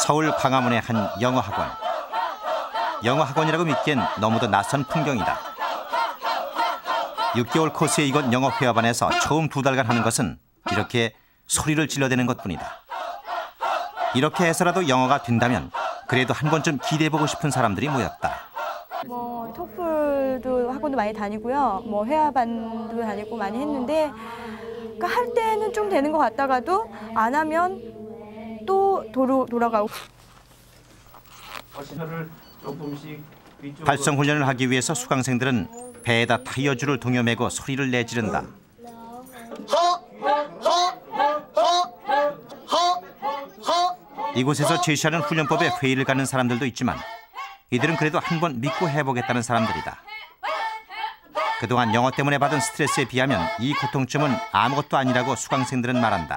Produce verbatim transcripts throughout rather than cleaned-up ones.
서울 광화문의 한 영어학원. 영어학원이라고 믿기엔 너무도 낯선 풍경이다. 육 개월 코스에 이곳 영어 회화반에서 처음 두 달간 하는 것은 이렇게 소리를 질러대는 것뿐이다. 이렇게 해서라도 영어가 된다면 그래도 한 번쯤 기대해보고 싶은 사람들이 모였다. 뭐 토플도 학원도 많이 다니고요. 뭐 회화반도 다니고 많이 했는데 그러니까 할 때는 좀 되는 것 같다가도 안 하면 또 도로, 돌아가고. 발성 훈련을 하기 위해서 수강생들은 배에다 타이어줄을 동여매고 소리를 내지른다. 이곳에서 제시하는 훈련법에 회의를 갖는 사람들도 있지만 이들은 그래도 한번 믿고 해보겠다는 사람들이다. 그동안 영어 때문에 받은 스트레스에 비하면 이 고통점은 아무것도 아니라고 수강생들은 말한다.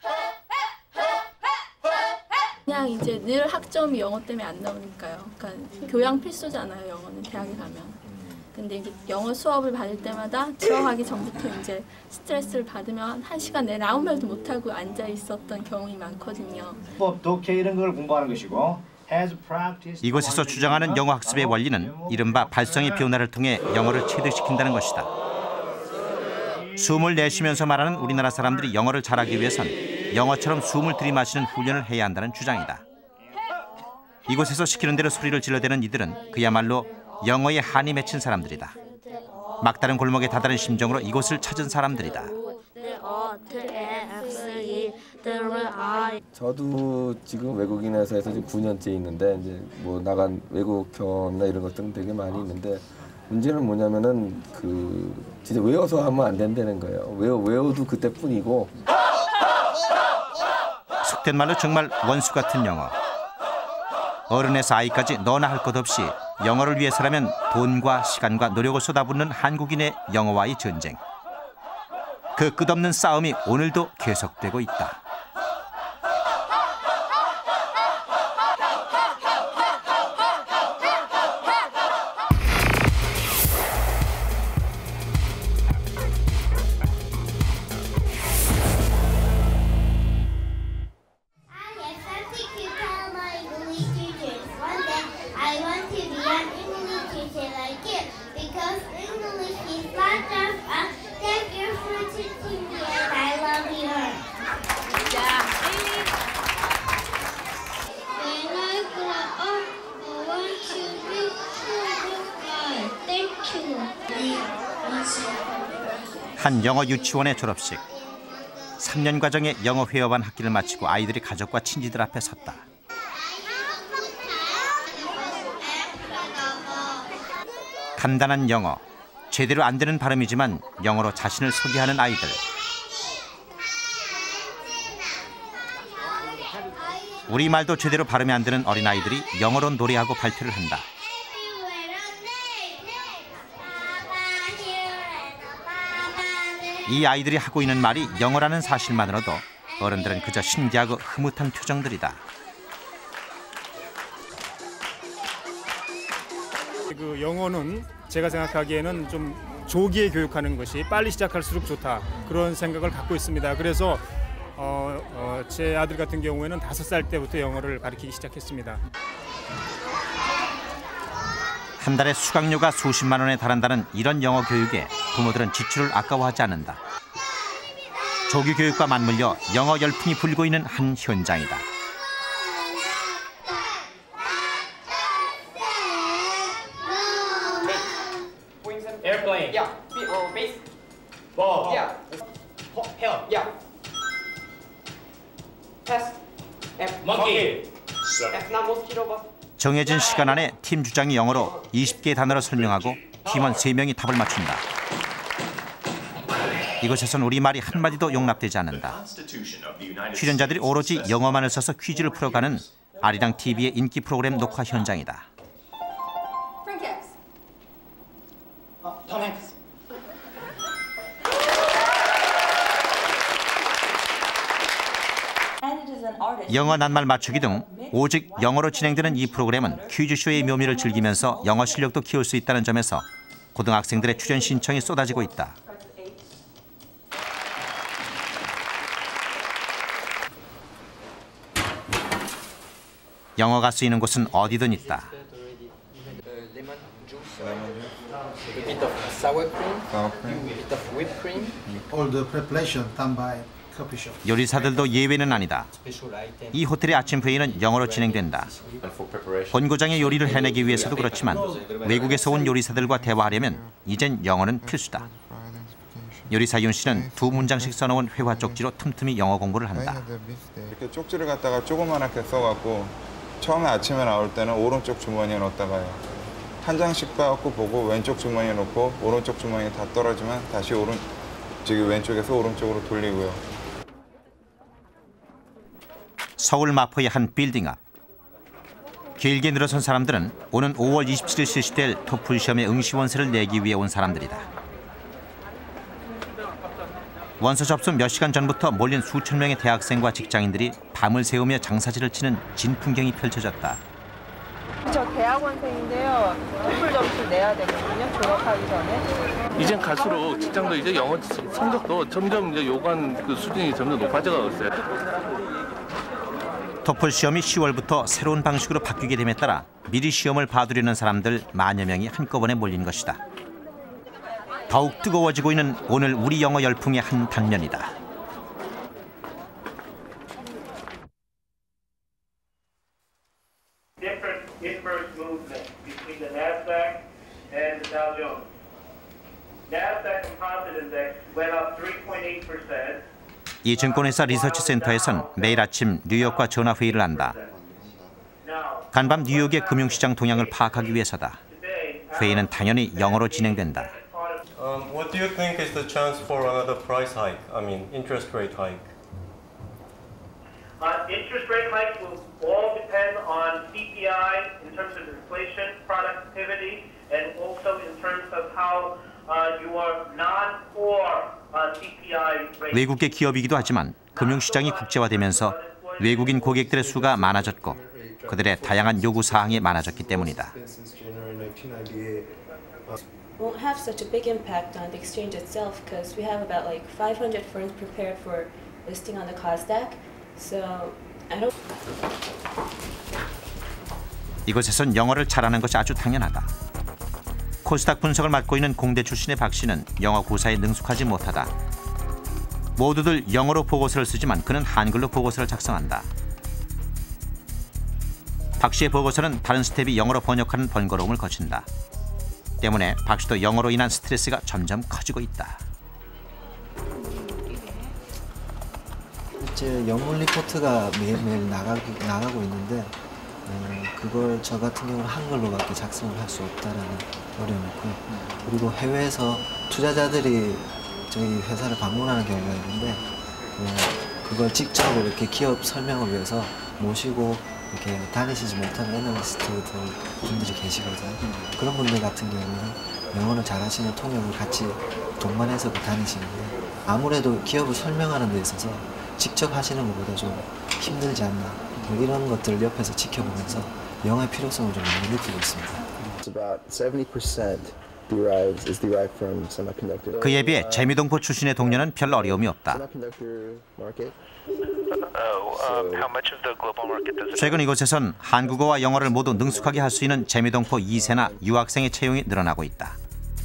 그냥 이제 늘 학점이 영어 때문에 안 나오니까요. 그러니까 교양 필수잖아요, 영어는 대학에 가면. 근데 이제 영어 수업을 받을 때마다 들어가기 전부터 이제 스트레스를 받으면 한 시간 내내 아무 말도 못하고 앉아 있었던 경험이 많거든요. 독해 이런 걸 공부하는 것이고 이곳에서 주장하는 영어 학습의 원리는 이른바 발성의 변화를 통해 영어를 체득시킨다는 것이다. 숨을 내쉬면서 말하는 우리나라 사람들이 영어를 잘하기 위해선 영어처럼 숨을 들이마시는 훈련을 해야 한다는 주장이다. 이곳에서 시키는 대로 소리를 질러대는 이들은 그야말로 영어에 한이 맺힌 사람들이다. 막다른 골목에 다다른 심정으로 이곳을 찾은 사람들이다. 저도 지금 외국인 회사에서 지금 구 년째 있는데 이제 뭐 나간 외국 경험이나 이런 것들은 되게 많이 있는데 문제는 뭐냐면은 그 진짜 외워서 하면 안 된다는 거예요. 외워 외워도 그때뿐이고. 속된 말로 정말 원수 같은 영어. 어른에서 아이까지 너나 할 것 없이 영어를 위해서라면 돈과 시간과 노력을 쏟아붓는 한국인의 영어와의 전쟁. 그 끝없는 싸움이 오늘도 계속되고 있다. 한 영어 유치원의 졸업식. 삼 년 과정의 영어 회화반 학기를 마치고 아이들이 가족과 친지들 앞에 섰다. 간단한 영어, 제대로 안 되는 발음이지만 영어로 자신을 소개하는 아이들. 우리말도 제대로 발음이 안 되는 어린아이들이 영어로 노래하고 발표를 한다. 이 아이들이 하고 있는 말이 영어라는 사실만으로도 어른들은 그저 신기하고 흐뭇한 표정들이다. 그 영어는 제가 생각하기에는 좀 조기에 교육하는 것이 빨리 시작할수록 좋다, 그런 생각을 갖고 있습니다. 그래서 어, 어, 제 아들 같은 경우에는 다섯 살 때부터 영어를 가르치기 시작했습니다. 한 달에 수강료가 수십만 원에 달한다는 이런 영어 교육에 부모들은 지출을 아까워하지 않는다. 조기 교육과 맞물려 영어 열풍이 불고 있는 한 현장이다. Airplane. Yeah. Base. Ball. Yeah. Hell. Yeah. Pass. F. Monkey. F 나 mosquito. 정해진 시간 안에 팀 주장이 영어로 이십 개의 단어를 설명하고 팀원 세 명이 답을 맞춘다. 이곳에선 우리말이 한마디도 용납되지 않는다. 출연자들이 오로지 영어만을 써서 퀴즈를 풀어가는 아리랑 티비의 인기 프로그램 녹화 현장이다. 영어 낱말 맞추기 등 오직 영어로 진행되는 이 프로그램은 퀴즈쇼의 묘미를 즐기면서 영어 실력도 키울 수 있다는 점에서 고등학생들의 출연 신청이 쏟아지고 있다. 영어가 쓰이는 곳은 어디든 있다. A bit of sour cream, a bit of whipped cream. All the preparation done by coffee shop. 요리사들도 예외는 아니다. 이 호텔의 아침 회의는 영어로 진행된다. 본고장의 요리를 해내기 위해서도 그렇지만 외국에서 온 요리사들과 대화하려면 이젠 영어는 필수다. 요리사 윤 씨는 두 문장씩 써놓은 회화 쪽지로 틈틈이 영어 공부를 한다. 이렇게 쪽지를 갖다가 조그맣게 써갖고 처음에 아침에 나올 때는 오른쪽 주머니에 넣었다가요. 한 장씩 빼갖고 보고 왼쪽 주머니에 넣고 오른쪽 주머니에 다 떨어지면 다시 오른 저기 왼쪽에서 오른쪽으로 돌리고요. 서울 마포의 한 빌딩 앞. 길게 늘어선 사람들은 오는 오월 이십칠일 실시될 토플 시험의 응시원서를 내기 위해 온 사람들이다. 원서 접수 몇 시간 전부터 몰린 수천 명의 대학생과 직장인들이 밤을 새우며 장사질을 치는 진풍경이 펼쳐졌다. 저 대학원생인데요. 토플 점수 내야 되거든요. 졸업하기 전에. 이젠 갈수록 직장도 이제 영어 성적도 점점 이제 요구한 그 수준이 점점 높아져가고 있어요. 토플 시험이 시월부터 새로운 방식으로 바뀌게 됨에 따라 미리 시험을 봐두려는 사람들 만여 명이 한꺼번에 몰린 것이다. 더욱 뜨거워지고 있는 오늘 우리 영어 열풍의 한 단면이다. Different inverse movement between the Nasdaq and the Dow Jones. Nasdaq Composite Index went up three point eight percent. 이 증권회사 리서치 센터에선 매일 아침 뉴욕과 전화회의를 한다. 간밤 뉴욕의 금융시장 동향을 파악하기 위해서다. 회의는 당연히 영어로 진행된다. Um, what do you think is the chance for another price hike? I mean, interest rate hike. Uh, interest rate hikes will all depend on C P I in terms of inflation, productivity, and also in terms of how uh, your non-core uh, C P I rate. 외국계 기업이기도 하지만 금융시장이 국제화되면서 외국인 고객들의 수가 많아졌고 그들의 다양한 요구 사항이 많아졌기 때문이다. Won't have such a big impact on the exchange itself because we have about like five hundred firms prepared for listing on the Kosdaq. So I don't. 이곳에선 영어를 잘하는 것이 아주 당연하다. 코스닥 분석을 맡고 있는 공대 출신의 박 씨는 영어 구사에 능숙하지 못하다. 모두들 영어로 보고서를 쓰지만 그는 한글로 보고서를 작성한다. 박 씨의 보고서는 다른 스텝이 영어로 번역하는 번거로움을 거친다. 때문에 박 씨도 영어로 인한 스트레스가 점점 커지고 있다. 이제 영문 리포트가 매일매일 나가고, 나가고 있는데 어, 그걸 저 같은 경우는 한글로밖에 작성을 할 수 없다라는 어려움이 있고요. 그리고 해외에서 투자자들이 저희 회사를 방문하는 경우가 있는데 어, 그걸 직접 이렇게 기업 설명을 위해서 모시고 이렇게 다니시지 못하는 애널리스트들 분들이 계시거든요. 그런 분들 같은 경우는 영어를 잘하시는 통역을 같이 동반해서 다니시는데 아무래도 기업을 설명하는 데 있어서 직접 하시는 것보다 좀 힘들지 않나 뭐 이런 것들을 옆에서 지켜보면서 영어의 필요성을 좀 많이 느끼고 있습니다. 그에 비해 재미동포 출신의 동료는 별 어려움이 없다. 최근 이곳에선 한국어와 영어를 모두 능숙하게 할 수 있는 재미동포 이 세나 유학생의 채용이 늘어나고 있다.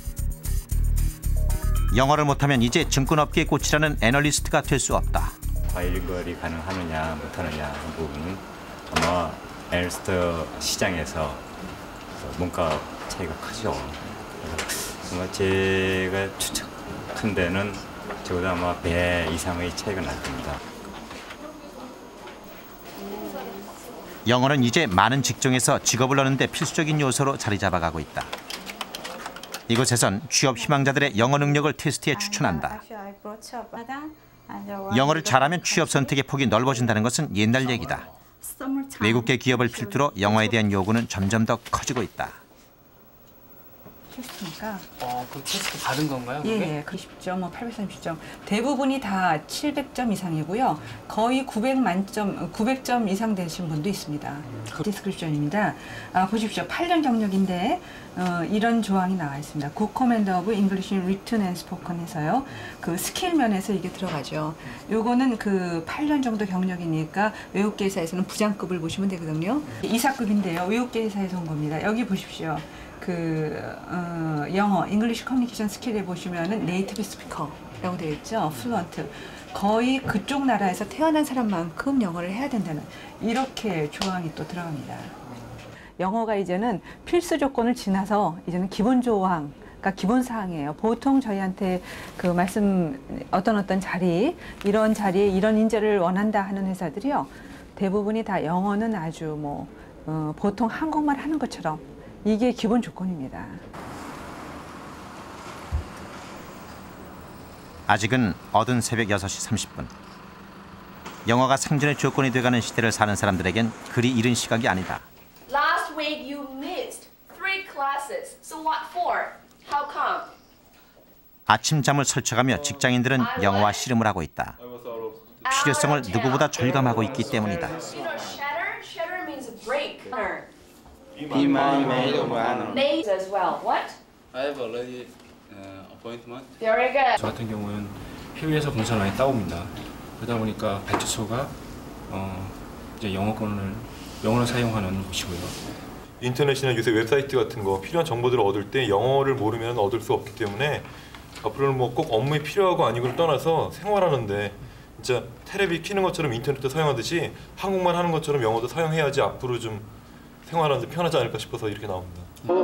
영어를 못하면 이제 증권업계의 꽃이라는 애널리스트가 될 수 없다. 바이링구얼이 가능하느냐 못하느냐 그 부분은 아마 애널리스트 시장에서 문과 차이가 크죠. 아마 제가 추측한 데는 저보다 아마 배 이상의 차이가 날 겁니다. 영어는 이제 많은 직종에서 직업을 얻는 데 필수적인 요소로 자리 잡아가고 있다. 이곳에선 취업 희망자들의 영어 능력을 테스트에 추천한다. 영어를 잘하면 취업 선택의 폭이 넓어진다는 것은 옛날 얘기다. 외국계 기업을 필두로 영어에 대한 요구는 점점 더 커지고 있다. 테스트니까. 어, 그 테스트 받은 건가요? 예, 그게? 예, 구십 점, 뭐 팔백삼십 점. 대부분이 다 칠백 점 이상이고요. 거의 구백 만점, 구백 점 이상 되신 분도 있습니다. 그 디스크립션입니다. 아, 보십시오. 팔 년 경력인데 어, 이런 조항이 나와 있습니다. Good Commander of English Written and Spoken 해서요. 그 스킬 면에서 이게 들어가죠. 요거는 그 팔 년 정도 경력이니까 외국계사에서는 부장급을 보시면 되거든요. 이사급인데요. 외국계사에서 온 겁니다. 여기 보십시오. 그 어, 영어, English Communication 스킬에 보시면은 네이티브 스피커라고 되어 있죠. 플루언트. 거의 그쪽 나라에서 태어난 사람만큼 영어를 해야 된다는 이렇게 조항이 또 들어갑니다. 영어가 이제는 필수 조건을 지나서 이제는 기본 조항, 그러니까 기본 사항이에요. 보통 저희한테 그 말씀 어떤 어떤 자리, 이런 자리에 이런 인재를 원한다 하는 회사들이요. 대부분이 다 영어는 아주 뭐 어, 보통 한국말 하는 것처럼 이게 기본 조건입니다. 아직은 어두운 새벽 여섯 시 삼십 분. 영어가 생존의 조건이 돼가는 시대를 사는 사람들에겐 그리 이른 시각이 아니다. Last week you missed three classes. So what for? How come? 아침잠을 설쳐가며 직장인들은 영어와 씨름을 하고 있다. 필요성을 누구보다 절감하고 있기 때문이다. You know, shatter? Shatter means break. Be money made or money. Made as well. What? I have already uh, appointment. Very good. 저 같은 경우는 해외에서 공사를 많이 따옵니다. 그러다 보니까 발주소가 어, 이제 영어권을 영어를 사용하는 곳이고요. 인터넷이나 요새 웹사이트 같은 거 필요한 정보들을 얻을 때 영어를 모르면 얻을 수 없기 때문에 앞으로는 뭐 꼭 업무에 필요하고 아니고를 떠나서 생활하는데 진짜 테레비 키는 것처럼 인터넷도 사용하듯이 한국말 하는 것처럼 영어도 사용해야지 앞으로 좀 생활하는 데 편하지 않을까 싶어서 이렇게 나옵니다.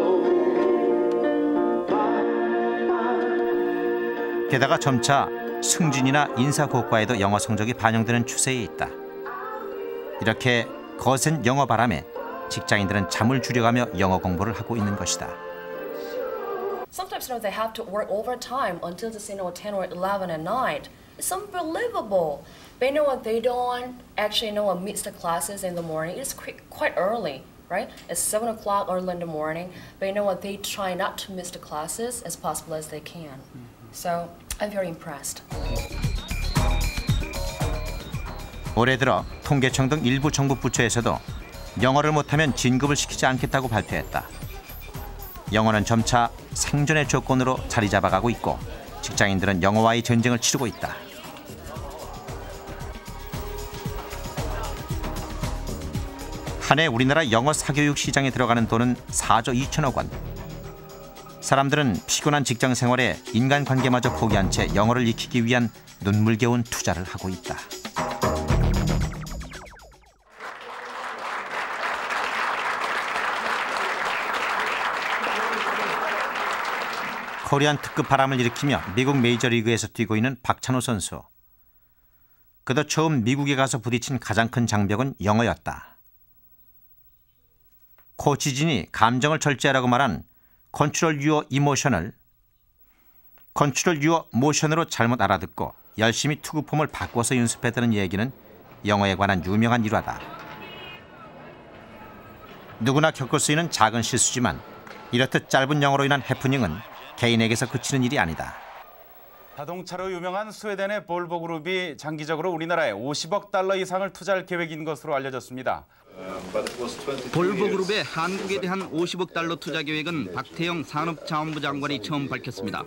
게다가 점차 승진이나 인사고과에도 영어 성적이 반영되는 추세에 있다. 이렇게 거센 영어 바람에 직장인들은 잠을 줄여가며 영어 공부를 하고 있는 것이다. Sometimes, you know, they have to work overtime until the, you know, ten or eleven at night. It's unbelievable. But you know what? They don't actually, you know, miss the classes in the morning. It's quite early, right? It's seven o'clock early in the morning. But you know what? They try not to miss the classes as possible as they can. So I'm very impressed. 올해 들어 통계청 등 일부 정부 부처에서도 영어를 못하면 진급을 시키지 않겠다고 발표했다. 영어는 점차 생존의 조건으로 자리 잡아가고 있고 직장인들은 영어와의 전쟁을 치르고 있다. 한 해 우리나라 영어 사교육 시장에 들어가는 돈은 사조 이천억 원. 사람들은 피곤한 직장 생활에 인간관계마저 포기한 채 영어를 익히기 위한 눈물겨운 투자를 하고 있다. 코리안 특급 바람을 일으키며 미국 메이저리그에서 뛰고 있는 박찬호 선수. 그도 처음 미국에 가서 부딪힌 가장 큰 장벽은 영어였다. 코치진이 감정을 절제하라고 말한 컨트롤 유어 이모션을 컨트롤 유어 모션으로 잘못 알아듣고 열심히 투구폼을 바꿔서 연습했다는 얘기는 영어에 관한 유명한 일화다. 누구나 겪을 수 있는 작은 실수지만 이렇듯 짧은 영어로 인한 해프닝은 개인에게서 그치는 일이 아니다. 자동차로 유명한 스웨덴의 볼보 그룹이 장기적으로 우리나라에 오십억 달러 이상을 투자할 계획인 것으로 알려졌습니다. 볼보 그룹의 한국에 대한 오십억 달러 투자 계획은 박태영 산업자원부 장관이 처음 밝혔습니다.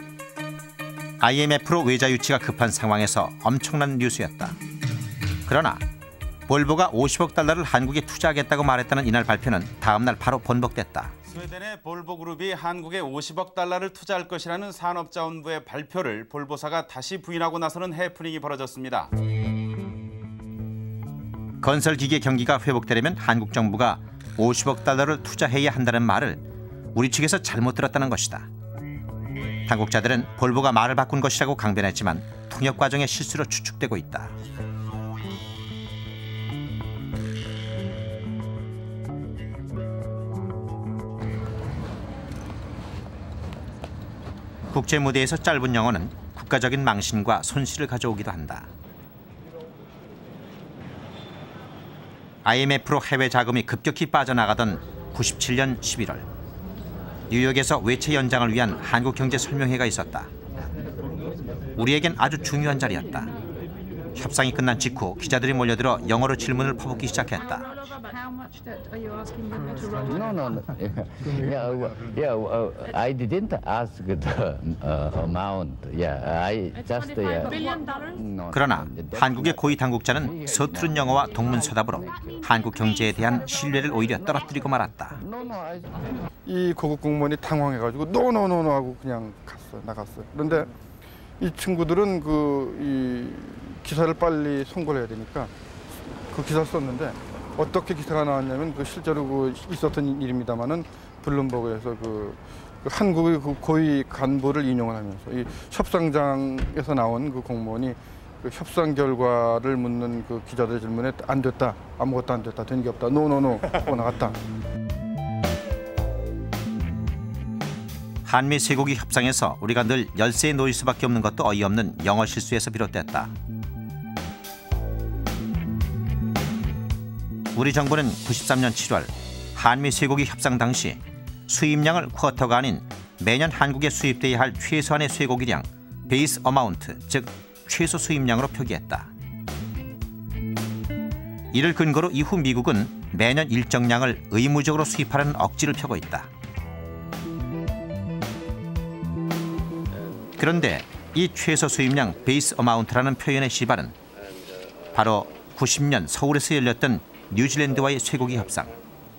아이엠에프로 외자 유치가 급한 상황에서 엄청난 뉴스였다. 그러나 볼보가 오십억 달러를 한국에 투자하겠다고 말했다는 이날 발표는 다음 날 바로 번복됐다. 스웨덴의 볼보 그룹이 한국에 오십억 달러를 투자할 것이라는 산업자원부의 발표를 볼보사가 다시 부인하고 나서는 해프닝이 벌어졌습니다. 건설기계 경기가 회복되려면 한국 정부가 오십억 달러를 투자해야 한다는 말을 우리 측에서 잘못 들었다는 것이다. 당국자들은 볼보가 말을 바꾼 것이라고 강변했지만 통역 과정의 실수로 추측되고 있다. 국제 무대에서 짧은 영어는 국가적인 망신과 손실을 가져오기도 한다. 아이엠에프로 해외 자금이 급격히 빠져나가던 구십칠 년 십일월 뉴욕에서 외채 연장을 위한 한국경제 설명회가 있었다. 우리에겐 아주 중요한 자리였다. 협상이 끝난 직후 기자들이 몰려들어 영어로 질문을 퍼붓기 시작했다. No, no, no. Yeah, uh, yeah. Uh, I didn't ask the uh, amount. Yeah, I just. Yeah. No, 그러나 한국의 고위 당국자는 서투른 영어와 동문서답으로 한국 경제에 대한 신뢰를 오히려 떨어뜨리고 말았다. 이 고급 공무원이 당황해가지고 노노노노 하고 그냥 갔어 나갔어요. 그런데 이 친구들은 그 이 기사를 빨리 송고를 해야 되니까 그 기사를 썼는데 어떻게 기사가 나왔냐면 그 실제로 그 있었던 일입니다만은 블룸버그에서 그, 그 한국의 그 고위 간부를 인용을 하면서 이 협상장에서 나온 그 공무원이 그 협상 결과를 묻는 그 기자들의 질문에 안 됐다, 아무것도 안 됐다, 된 게 없다, 노노노 하고 나갔다. 한미 쇠고기 협상에서 우리가 늘 열세에 놓일 수밖에 없는 것도 어이없는 영어 실수에서 비롯됐다. 우리 정부는 구십삼 년 칠월 한미 쇠고기 협상 당시 수입량을 쿼터가 아닌 매년 한국에 수입돼야 할 최소한의 쇠고기량 베이스 어마운트, 즉 최소 수입량으로 표기했다. 이를 근거로 이후 미국은 매년 일정량을 의무적으로 수입하라는 억지를 펴고 있다. 그런데 이 최소 수입량 베이스 어마운트라는 표현의 시발은 바로 구십 년 서울에서 열렸던 뉴질랜드와의 쇠고기 협상.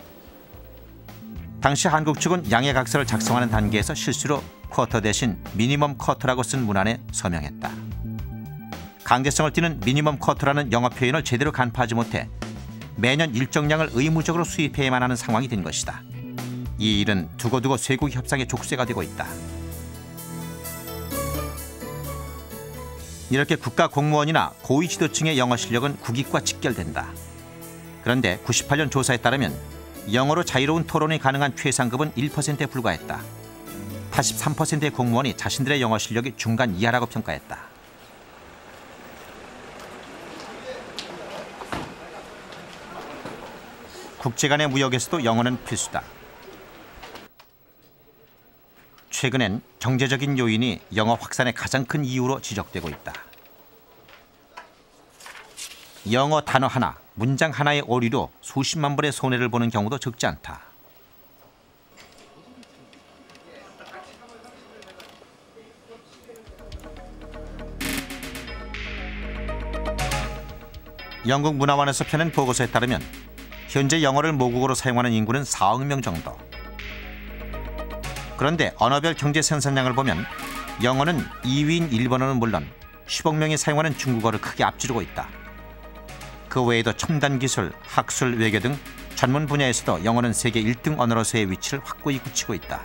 당시 한국 측은 양해각서를 작성하는 단계에서 실수로 쿼터 대신 미니멈 쿼터라고 쓴 문안에 서명했다. 강제성을 띠는 미니멈 쿼터라는 영어 표현을 제대로 간파하지 못해 매년 일정량을 의무적으로 수입해야만 하는 상황이 된 것이다. 이 일은 두고두고 쇠고기 협상의 족쇄가 되고 있다. 이렇게 국가 공무원이나 고위 지도층의 영어 실력은 국익과 직결된다. 그런데 구십팔 년 조사에 따르면 영어로 자유로운 토론이 가능한 최상급은 일 퍼센트에 불과했다. 팔십삼 퍼센트의 공무원이 자신들의 영어 실력이 중간 이하라고 평가했다. 국제 간의 무역에서도 영어는 필수다. 최근엔 경제적인 요인이 영어 확산의 가장 큰 이유로 지적되고 있다. 영어 단어 하나, 문장 하나의 오류로 수십만 불의 손해를 보는 경우도 적지 않다. 영국 문화원에서 펴낸 보고서에 따르면 현재 영어를 모국어로 사용하는 인구는 사억 명 정도. 그런데 언어별 경제 생산량을 보면 영어는 이 위인 일본어는 물론 십억 명이 사용하는 중국어를 크게 앞지르고 있다. 그 외에도 첨단 기술, 학술, 외교 등 전문 분야에서도 영어는 세계 일 등 언어로서의 위치를 확고히 굳히고 있다.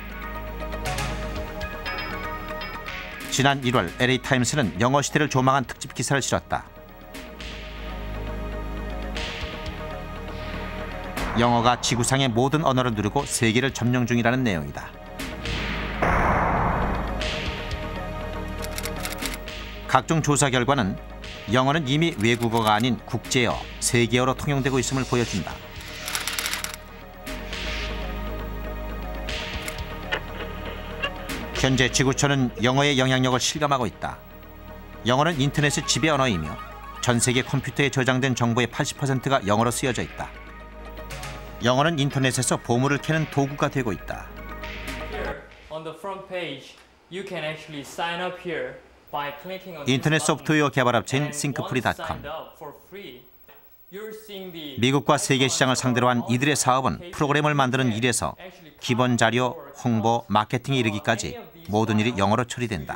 지난 일월 엘에이 타임스는 영어 시대를 조망한 특집 기사를 실었다. 영어가 지구상의 모든 언어를 누르고 세계를 점령 중이라는 내용이다. 각종 조사 결과는 영어는 이미 외국어가 아닌 국제어, 세계어로 통용되고 있음을 보여준다. 현재 지구촌은 영어의 영향력을 실감하고 있다. 영어는 인터넷의 지배 언어이며 전 세계 컴퓨터에 저장된 정보의 팔십 퍼센트가 영어로 쓰여져 있다. 영어는 인터넷에서 보물을 캐는 도구가 되고 있다. 인터넷 소프트웨어 개발업체인 싱크프리 닷컴. 미국과 세계 시장을 상대로 한 이들의 사업은 프로그램을 만드는 일에서 기본 자료, 홍보, 마케팅에 이르기까지 모든 일이 영어로 처리된다.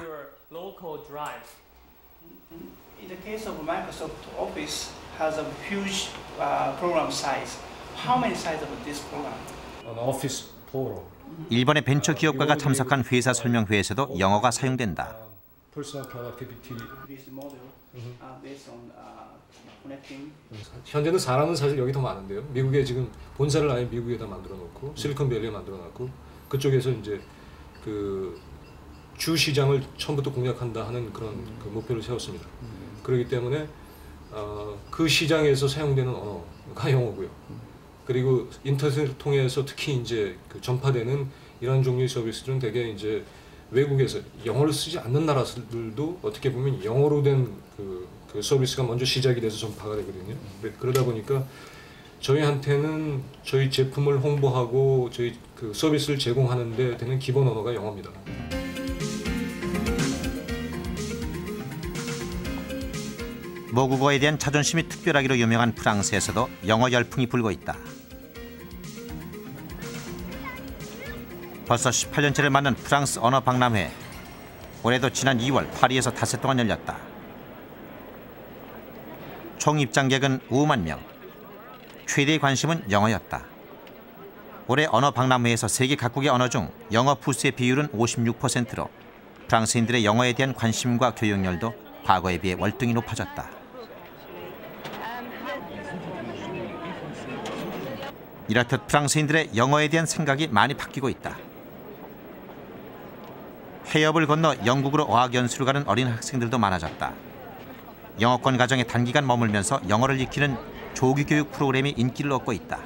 In the case of Microsoft Office has a huge uh, program size. How many size of this program? An office portal. 일본의 벤처 기업가가 참석한 회사 설명회에서도 영어가 사용된다. Personal productivity. This model uh, based on uh, connecting. 현재는 사람은 사실 여기 더 많은데요. 미국에 지금 본사를 아예 미국에다 만들어 놓고 실리콘밸리에 만들어 놨고 그쪽에서 이제 그 주 시장을 처음부터 공략한다 하는 그런 그 목표를 세웠습니다. 그렇기 때문에 어, 그 시장에서 사용되는 언어가 영어고요. 그리고 인터넷을 통해서 특히 이제 그 전파되는 이런 종류의 서비스들은 대개 이제 외국에서 영어를 쓰지 않는 나라들도 어떻게 보면 영어로 된 그 그 서비스가 먼저 시작이 돼서 전파가 되거든요. 그러다 보니까 저희한테는 저희 제품을 홍보하고 저희 그 서비스를 제공하는 데 되는 기본 언어가 영어입니다. 모국어에 대한 자존심이 특별하기로 유명한 프랑스에서도 영어 열풍이 불고 있다. 벌써 십팔 년째를 맞는 프랑스 언어 박람회. 올해도 지난 이월 파리에서 닷새 동안 열렸다. 총 입장객은 오만 명. 최대의 관심은 영어였다. 올해 언어 박람회에서 세계 각국의 언어 중 영어 부스의 비율은 오십육 퍼센트로 프랑스인들의 영어에 대한 관심과 교육열도 과거에 비해 월등히 높아졌다. 이렇듯 프랑스인들의 영어에 대한 생각이 많이 바뀌고 있다. 해협을 건너 영국으로 어학연수를 가는 어린 학생들도 많아졌다. 영어권 가정에 단기간 머물면서 영어를 익히는 조기 교육 프로그램이 인기를 얻고 있다.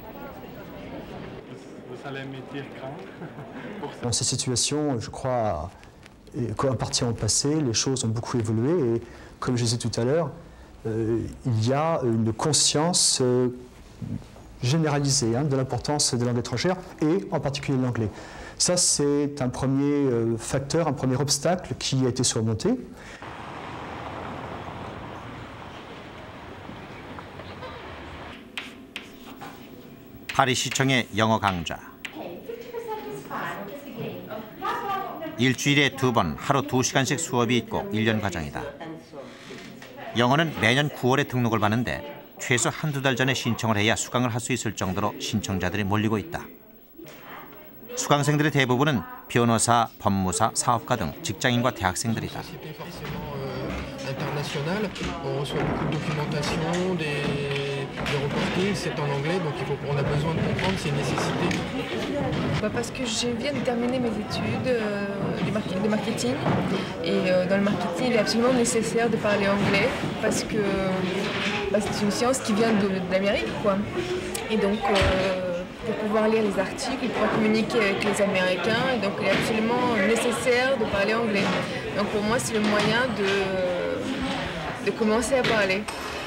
Dans ces situations, je crois qu'en partie en passé, les choses ont beaucoup évolué et comme je disais tout à l'heure, euh, il y a une conscience euh, généralisée hein, de l'importance des langues étrangères et en particulier l'anglais. Ça, c'est un premier euh, facteur, un premier obstacle qui a été surmonté. 파리시청의 영어 강좌. 일주일에 두 번 하루 두 시간씩 수업이 있고 일 년 과정이다. 영어는 매년 구월에 등록을 받는데 최소 한두 달 전에 신청을 해야 수강을 할 수 있을 정도로 신청자들이 몰리고 있다. 수강생들의 대부분은 변호사, 법무사, 사업가 등 직장인과 대학생들이다. international, on reçoit beaucoup de documentation, des, des reportings, c'est en anglais, donc il faut, on a besoin de comprendre, c'est une nécessité. Bah parce que je viens de terminer mes études euh, de marketing et euh, dans le marketing il est absolument nécessaire de parler anglais parce que bah, c'est une science qui vient de, de l'Amérique quoi. Et donc euh, pour pouvoir lire les articles, pour pouvoir communiquer avec les Américains, et donc il est absolument nécessaire de parler anglais. Donc pour moi c'est le moyen de, de commencer à parler.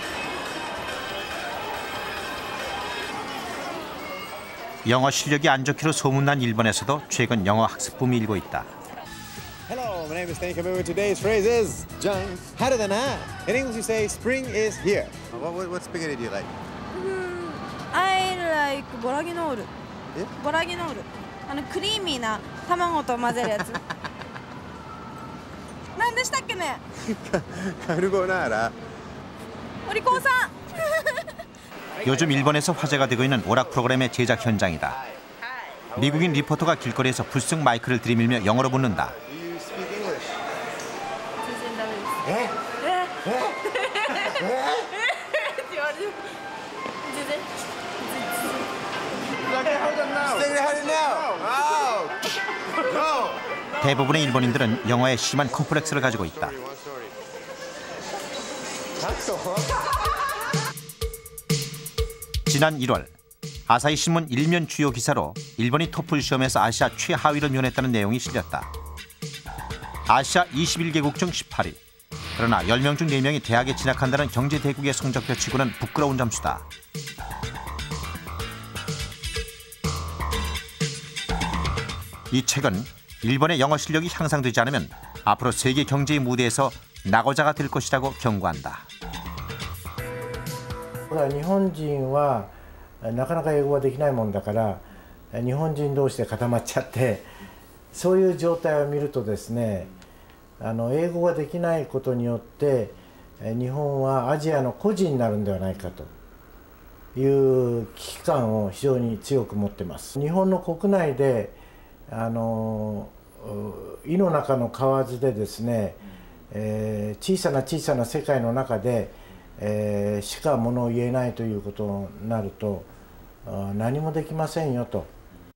영어 실력이 안 좋기로 소문난 일본에서도 최근 영어 학습 붐이 일고 있다. Hello, my name is Danny Kamau and today's phrase is John. Hotter than I. In English you say spring is here. What, what, what spaghetti do you like? I like ボラギノール。ボラギノール。あのクリーミーな卵と混ぜるやつ。何でしたっけね？ カルボナーラ。 お利口さん。 요즘 일본에서 화제가 되고 있는 오락 프로그램의 제작 현장이다. 미국인 리포터가 길거리에서 불쑥 마이크를 들이밀며 영어로 묻는다. 대부분의 일본인들은 영어에 심한 컴플렉스를 가지고 있다. 지난 일월 아사히 신문 일면 주요 기사로 일본이 토플 시험에서 아시아 최하위를 면했다는 내용이 실렸다. 아시아 이십일 개국 중 십팔 위. 그러나 열 명 중 네 명이 대학에 진학한다는 경제 대국의 성적표 치고는 부끄러운 점수다. 이 책은 일본의 영어 실력이 향상되지 않으면 앞으로 세계 경제의 무대에서 낙오자가 될 것이라고 경고한다. 日本人はなかなか英語ができないもんだから日本人同士で固まっちゃってそういう状態を見るとですねあの英語ができないことによって日本はアジアの孤児になるんではないかという危機感を非常に強く持ってます。日本の国内であの井の中の蛙でですね、えー、小さな小さな世界の中でえー、しかものを言えないということになると何もできませんよと。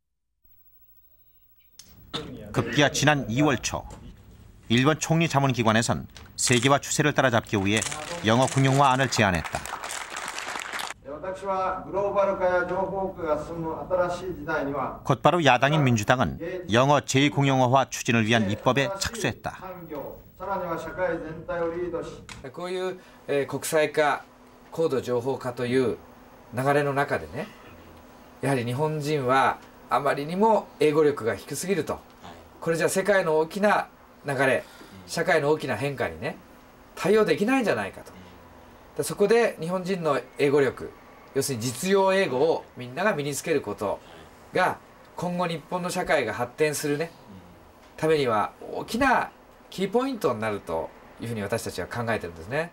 급기야 지난 이월 초 일본 총리 자문기관에선 세계화 추세를 따라잡기 위해 영어 공용화 안을 제안했다. 곧바로 야당인 민주당은 영어 제공용어화 추진을 위한 입법에 착수했다. こういう、えー、国際化、高度情報化という流れの中でね、やはり日本人はあまりにも英語力が低すぎると、これじゃ世界の大きな流れ、社会の大きな変化にね対応できないんじゃないかと。でそこで日本人の英語力、要するに実用英語をみんなが身につけることが今後日本の社会が発展するねためには大きなキーポイントになるというふうに私たちは考えてるんですね。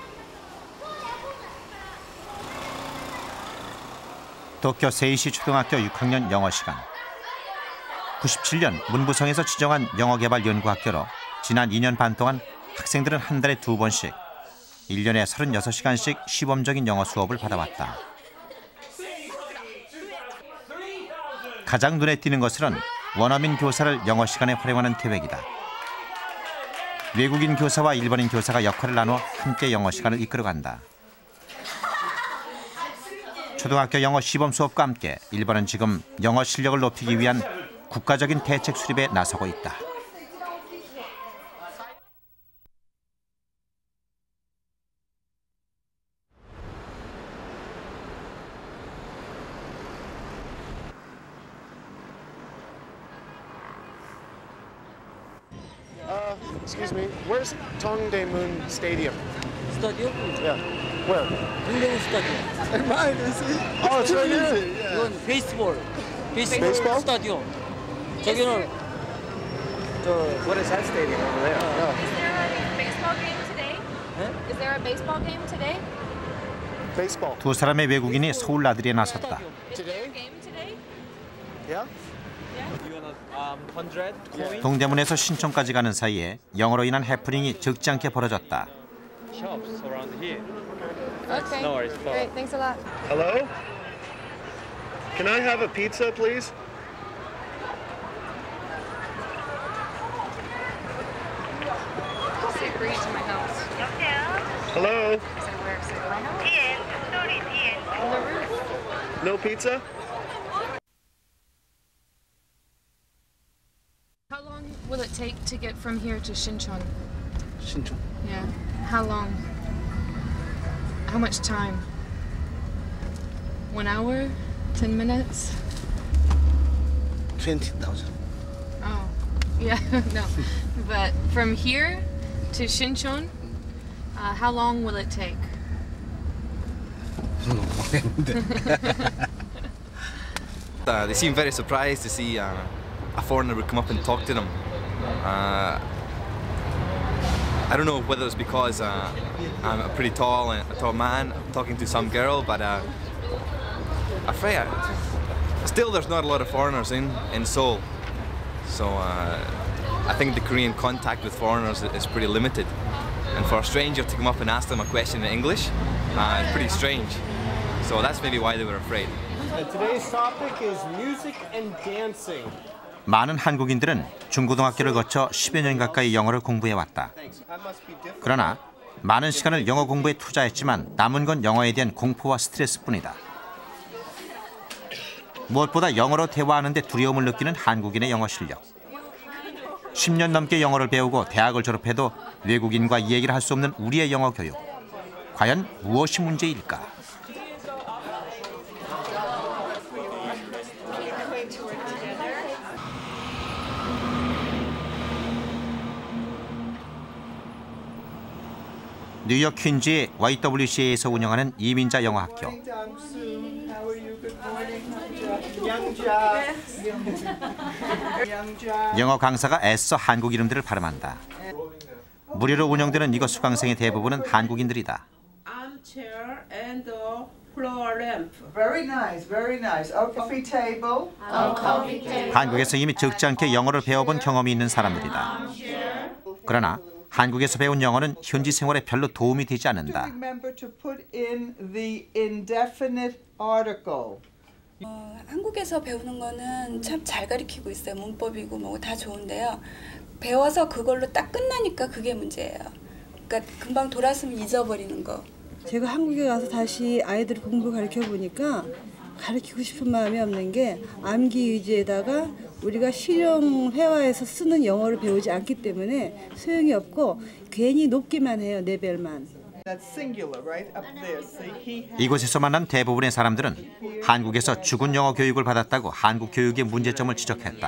도쿄 세이시 초등학교 육 학년 영어 시간. 구십칠 년 문부성에서 지정한 영어개발연구학교로 지난 이 년 반 동안 학생들은 한 달에 두 번씩 일 년에 서른여섯 시간씩 시범적인 영어 수업을 받아왔다. 가장 눈에 띄는 것은 원어민 교사를 영어 시간에 활용하는 계획이다. 외국인 교사와 일본인 교사가 역할을 나눠 함께 영어 시간을 이끌어간다. 초등학교 영어 시범 수업과 함께 일본은 지금 영어 실력을 높이기 위한 국가적인 대책 수립에 나서고 있다. Uh, excuse me, where's Tongdaemun Stadium? Stadium? Yeah. Where? Tongdaemun Stadium. Mine, is it? Oh, it's right here. Yeah. 이건 baseball. Baseball, Baseball? stadium. 저기는 저 what is that stadium over there? Uh, Is there a baseball game today? Huh? Is there a baseball game today? Baseball. 두 사람의 외국인이 서울 나들이에 나섰다. Today? Game today? Yeah. 동대문에서 신촌까지 가는 사이에 영어로 인한 해프닝이 적지 않게 벌어졌다. Shops around here. Okay. No worries. Great. Thanks a lot. Hello? Can I have a pizza, please? Say bring it to my house. Hello? Because I wear On the roof. No pizza? How long will it take to get from here to Shinchon? Shinchon. Yeah. How long? How much time? One hour? Ten minutes? twenty thousand. Oh, yeah, no. But from here to Shinchon, uh, how long will it take? uh, they seem very surprised to see uh, a foreigner would come up and talk to them. Uh, I don't know whether it's because uh, I'm a pretty tall, a tall man talking to some girl, but uh, I'm afraid I, still there's not a lot of foreigners in, in Seoul. So uh, I think the Korean contact with foreigners is pretty limited. And for a stranger to come up and ask them a question in English, uh, it's pretty strange. So that's maybe why they were afraid. And today's topic is music and dancing. 많은 한국인들은 중고등학교를 거쳐 십여 년 가까이 영어를 공부해왔다. 그러나 많은 시간을 영어 공부에 투자했지만 남은 건 영어에 대한 공포와 스트레스뿐이다. 무엇보다 영어로 대화하는 데 두려움을 느끼는 한국인의 영어 실력. 십 년 넘게 영어를 배우고 대학을 졸업해도 외국인과 이 얘기를 할 수 없는 우리의 영어 교육. 과연 무엇이 문제일까? 뉴욕 퀸즈의 와이 더블유 씨에이에서 운영하는 이민자 영어학교. 영어 강사가 애써 한국 이름들을 발음한다. 무료로 운영되는 이곳 수강생의 대부분은 한국인들이다. Armchair and a floor lamp. Very nice, very nice. A coffee table. A coffee table. 한국에서 이미 적지 않게 영어를 배워본 경험이 있는 사람들이다. 그러나 한국에서 배운 영어는 현지 생활에 별로 도움이 되지 않는다. Remember to put in the indefinite article. 어, 한국에서 배우는 거는 참 잘 가르치고 있어요. 문법이고 뭐 다 좋은데요. 배워서 그걸로 딱 끝나니까 그게 문제예요. 그러니까 금방 돌아서면 잊어버리는 거. 제가 한국에 가서 다시 아이들 공부 가르쳐 보니까 가르치고 싶은 마음이 없는 게 암기 위주에다가 우리가 실용 회화에서 쓰는 영어를 배우지 않기 때문에 소용이 없고 괜히 높기만 해요, 레벨만. 이곳에서 만난 대부분의 사람들은 한국에서 죽은 영어 교육을 받았다고 한국 교육의 문제점을 지적했다.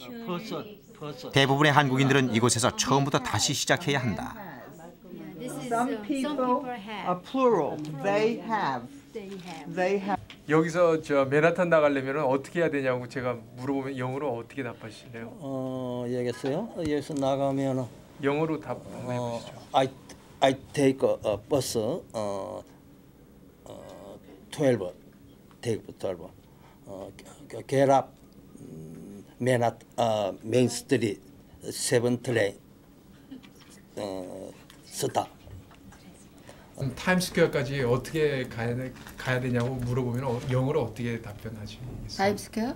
대부분의 한국인들은 이곳에서 처음부터 다시 시작해야 한다. Some people are plural. They have. They have. 여기서 저 맨하탄 나가려면 어떻게 해야 되냐고 제가 물어보면 영어로 어떻게 답하실래요? 어, 여기서요? 여기서 나가면 영어로 답 한번 어, 해보시죠. I I take a, a bus. 어, 어, twelve. Take twelve. 어, get up. 맨하탄 어, 메인 스트리트 seven train. 어, stop. 타임스퀘어까지 어떻게 가야, 돼, 가야 되냐고 물어보면 어, 영어로 어떻게 답변하시겠어요? Times Square?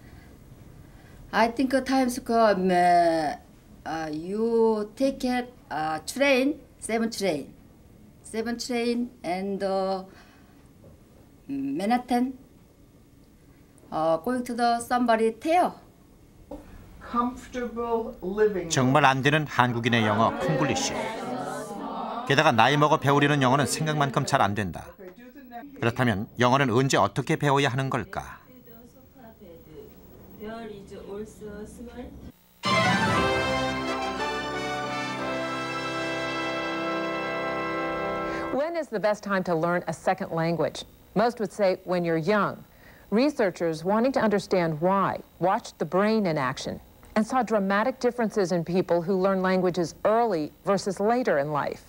I think Times Square, uh, uh, you take it uh, train, seven train, seven train and uh, Manhattan, uh, going to the somebody tail. Comfortable living. 정말 안 되는 한국인의 영어 콩글리시. 게다가 나이 먹어 배우려는 영어는 생각만큼 잘 안 된다. 그렇다면 영어는 언제 어떻게 배워야 하는 걸까? When is the best time to learn a second language? Most would say when you're young. Researchers wanting to understand why watched the brain in action and saw dramatic differences in people who learn languages early versus later in life.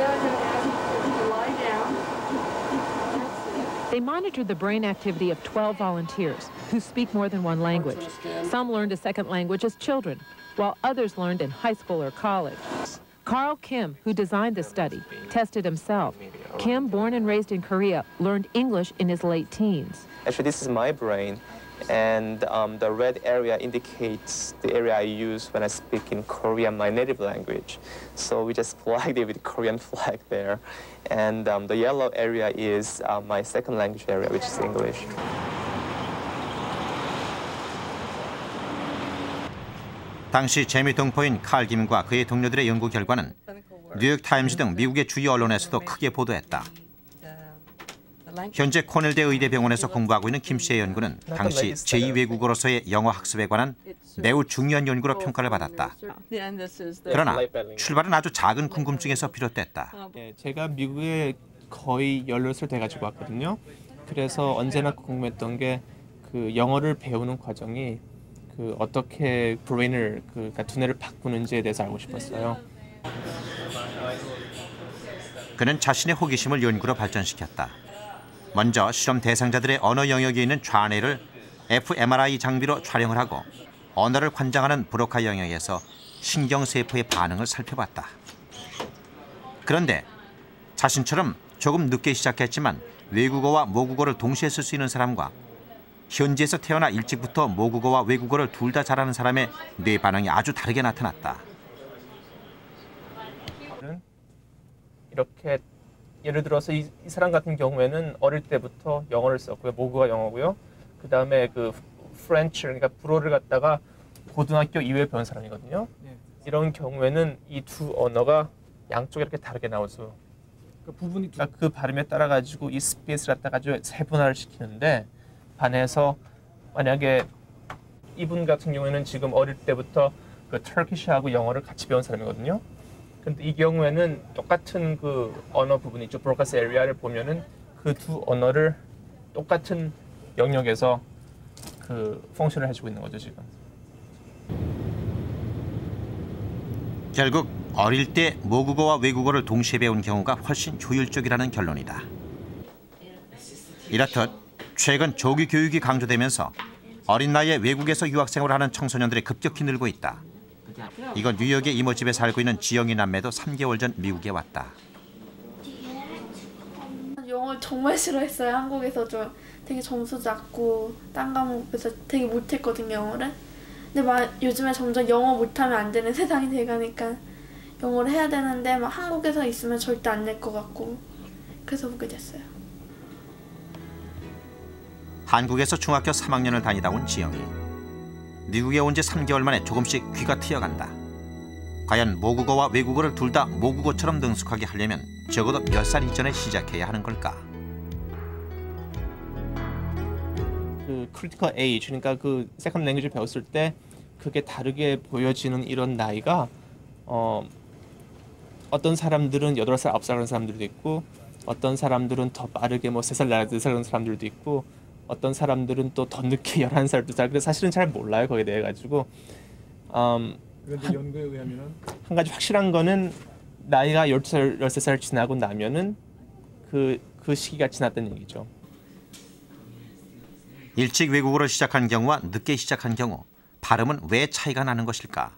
They monitored the brain activity of twelve volunteers who speak more than one language. Some learned a second language as children, while others learned in high school or college. Carl Kim, who designed the study, tested himself. Kim, born and raised in Korea, learned English in his late teens. Actually, this is my brain, and um, the red area indicates the area I use when I speak in Korean, my native language. So we just flagged it with Korean flag there. And um, the yellow area is uh, my second language area, which is English. 당시 재미동포인 칼 김과 그의 동료들의 연구 결과는 뉴욕타임즈 등 미국의 주요 언론에서도 크게 보도했다. 현재 코넬대 의대병원에서 공부하고 있는 김 씨의 연구는 당시 제이 외국어로서의 영어 학습에 관한 매우 중요한 연구로 평가를 받았다. 그러나 출발은 아주 작은 궁금증에서 비롯됐다. 네, 제가 미국에 거의 열여덟 살 돼가지고 왔거든요. 그래서 언제나 궁금했던 게 그 영어를 배우는 과정이 그 어떻게 브레인을 그 그러니까 두뇌를 바꾸는지에 대해서 알고 싶었어요. 그는 자신의 호기심을 연구로 발전시켰다. 먼저 실험 대상자들의 언어 영역에 있는 좌뇌를 에프엠알아이 장비로 촬영을 하고 언어를 관장하는 브로카 영역에서 신경세포의 반응을 살펴봤다. 그런데 자신처럼 조금 늦게 시작했지만 외국어와 모국어를 동시에 쓸 수 있는 사람과 현지에서 태어나 일찍부터 모국어와 외국어를 둘 다 잘하는 사람의 뇌 반응이 아주 다르게 나타났다. 이렇게 예를 들어서 이, 이 사람 같은 경우에는 어릴 때부터 영어를 썼고요. 모국어가 영어고요. 그 다음에 그 프렌치, 그러니까 불어를 갖다가 고등학교 이후에 배운 사람이거든요. 네. 이런 경우에는 이 두 언어가 양쪽에 이렇게 다르게 나오죠. 그 부분이 두... 그러니까 그 발음에 따라 가지고 이 스페이스를 갖다가 아주 세분화를 시키는데 반해서 만약에 이분 같은 경우에는 지금 어릴 때부터 그 터키시하고 영어를 같이 배운 사람이거든요. 근데 이 경우에는 똑같은 그 언어 부분이 있죠. 브로카스 에리아를 보면은 그 두 언어를 똑같은 영역에서 그 펑션을 해주고 있는 거죠, 지금. 결국 어릴 때 모국어와 외국어를 동시에 배운 경우가 훨씬 효율적이라는 결론이다. 이렇듯 최근 조기 교육이 강조되면서 어린 나이에 외국에서 유학생활을 하는 청소년들이 급격히 늘고 있다. 이건 뉴욕의 이모집에 살고 있는 지영이 남매도 삼 개월 전 미국에 왔다. 영어를 정말 싫어했어요. 한국에서 좀 되게 점수 낮고 딴 과목에서 되게 못했거든요, 영어를. 근데 막 요즘에 점점 영어 못하면 안 되는 세상이 돼가니까 영어를 해야 되는데 막 한국에서 있으면 절대 안 될 것 같고 그래서 오게 됐어요. 한국에서 중학교 삼 학년을 다니다 온 지영이 미국에 온 지 삼 개월 만에 조금씩 귀가 트여간다. 과연 모국어와 외국어를 둘 다 모국어처럼 능숙하게 하려면 적어도 몇 살 이전에 시작해야 하는 걸까? 그 critical age, 그러니까 그 세컨드 랭귀지를 배웠을 때 그게 다르게 보여지는 이런 나이가 어, 어떤 사람들은 여덟 살, 아홉 살 그런 사람들도 있고 어떤 사람들은 더 빠르게 뭐 세 살, 네 살 그런 사람들도 있고 어떤 사람들은 또 더 늦게 열한 살, 두 살. 그래서 사실은 잘 몰라요 거기에 대해 가지고. 음, 그런데 연구에 의하면은 한 가지 확실한 거는 나이가 열두 살, 열세 살 지나고 나면은 그, 그 시기가 지났다는 얘기죠. 일찍 외국어를 시작한 경우와 늦게 시작한 경우 발음은 왜 차이가 나는 것일까?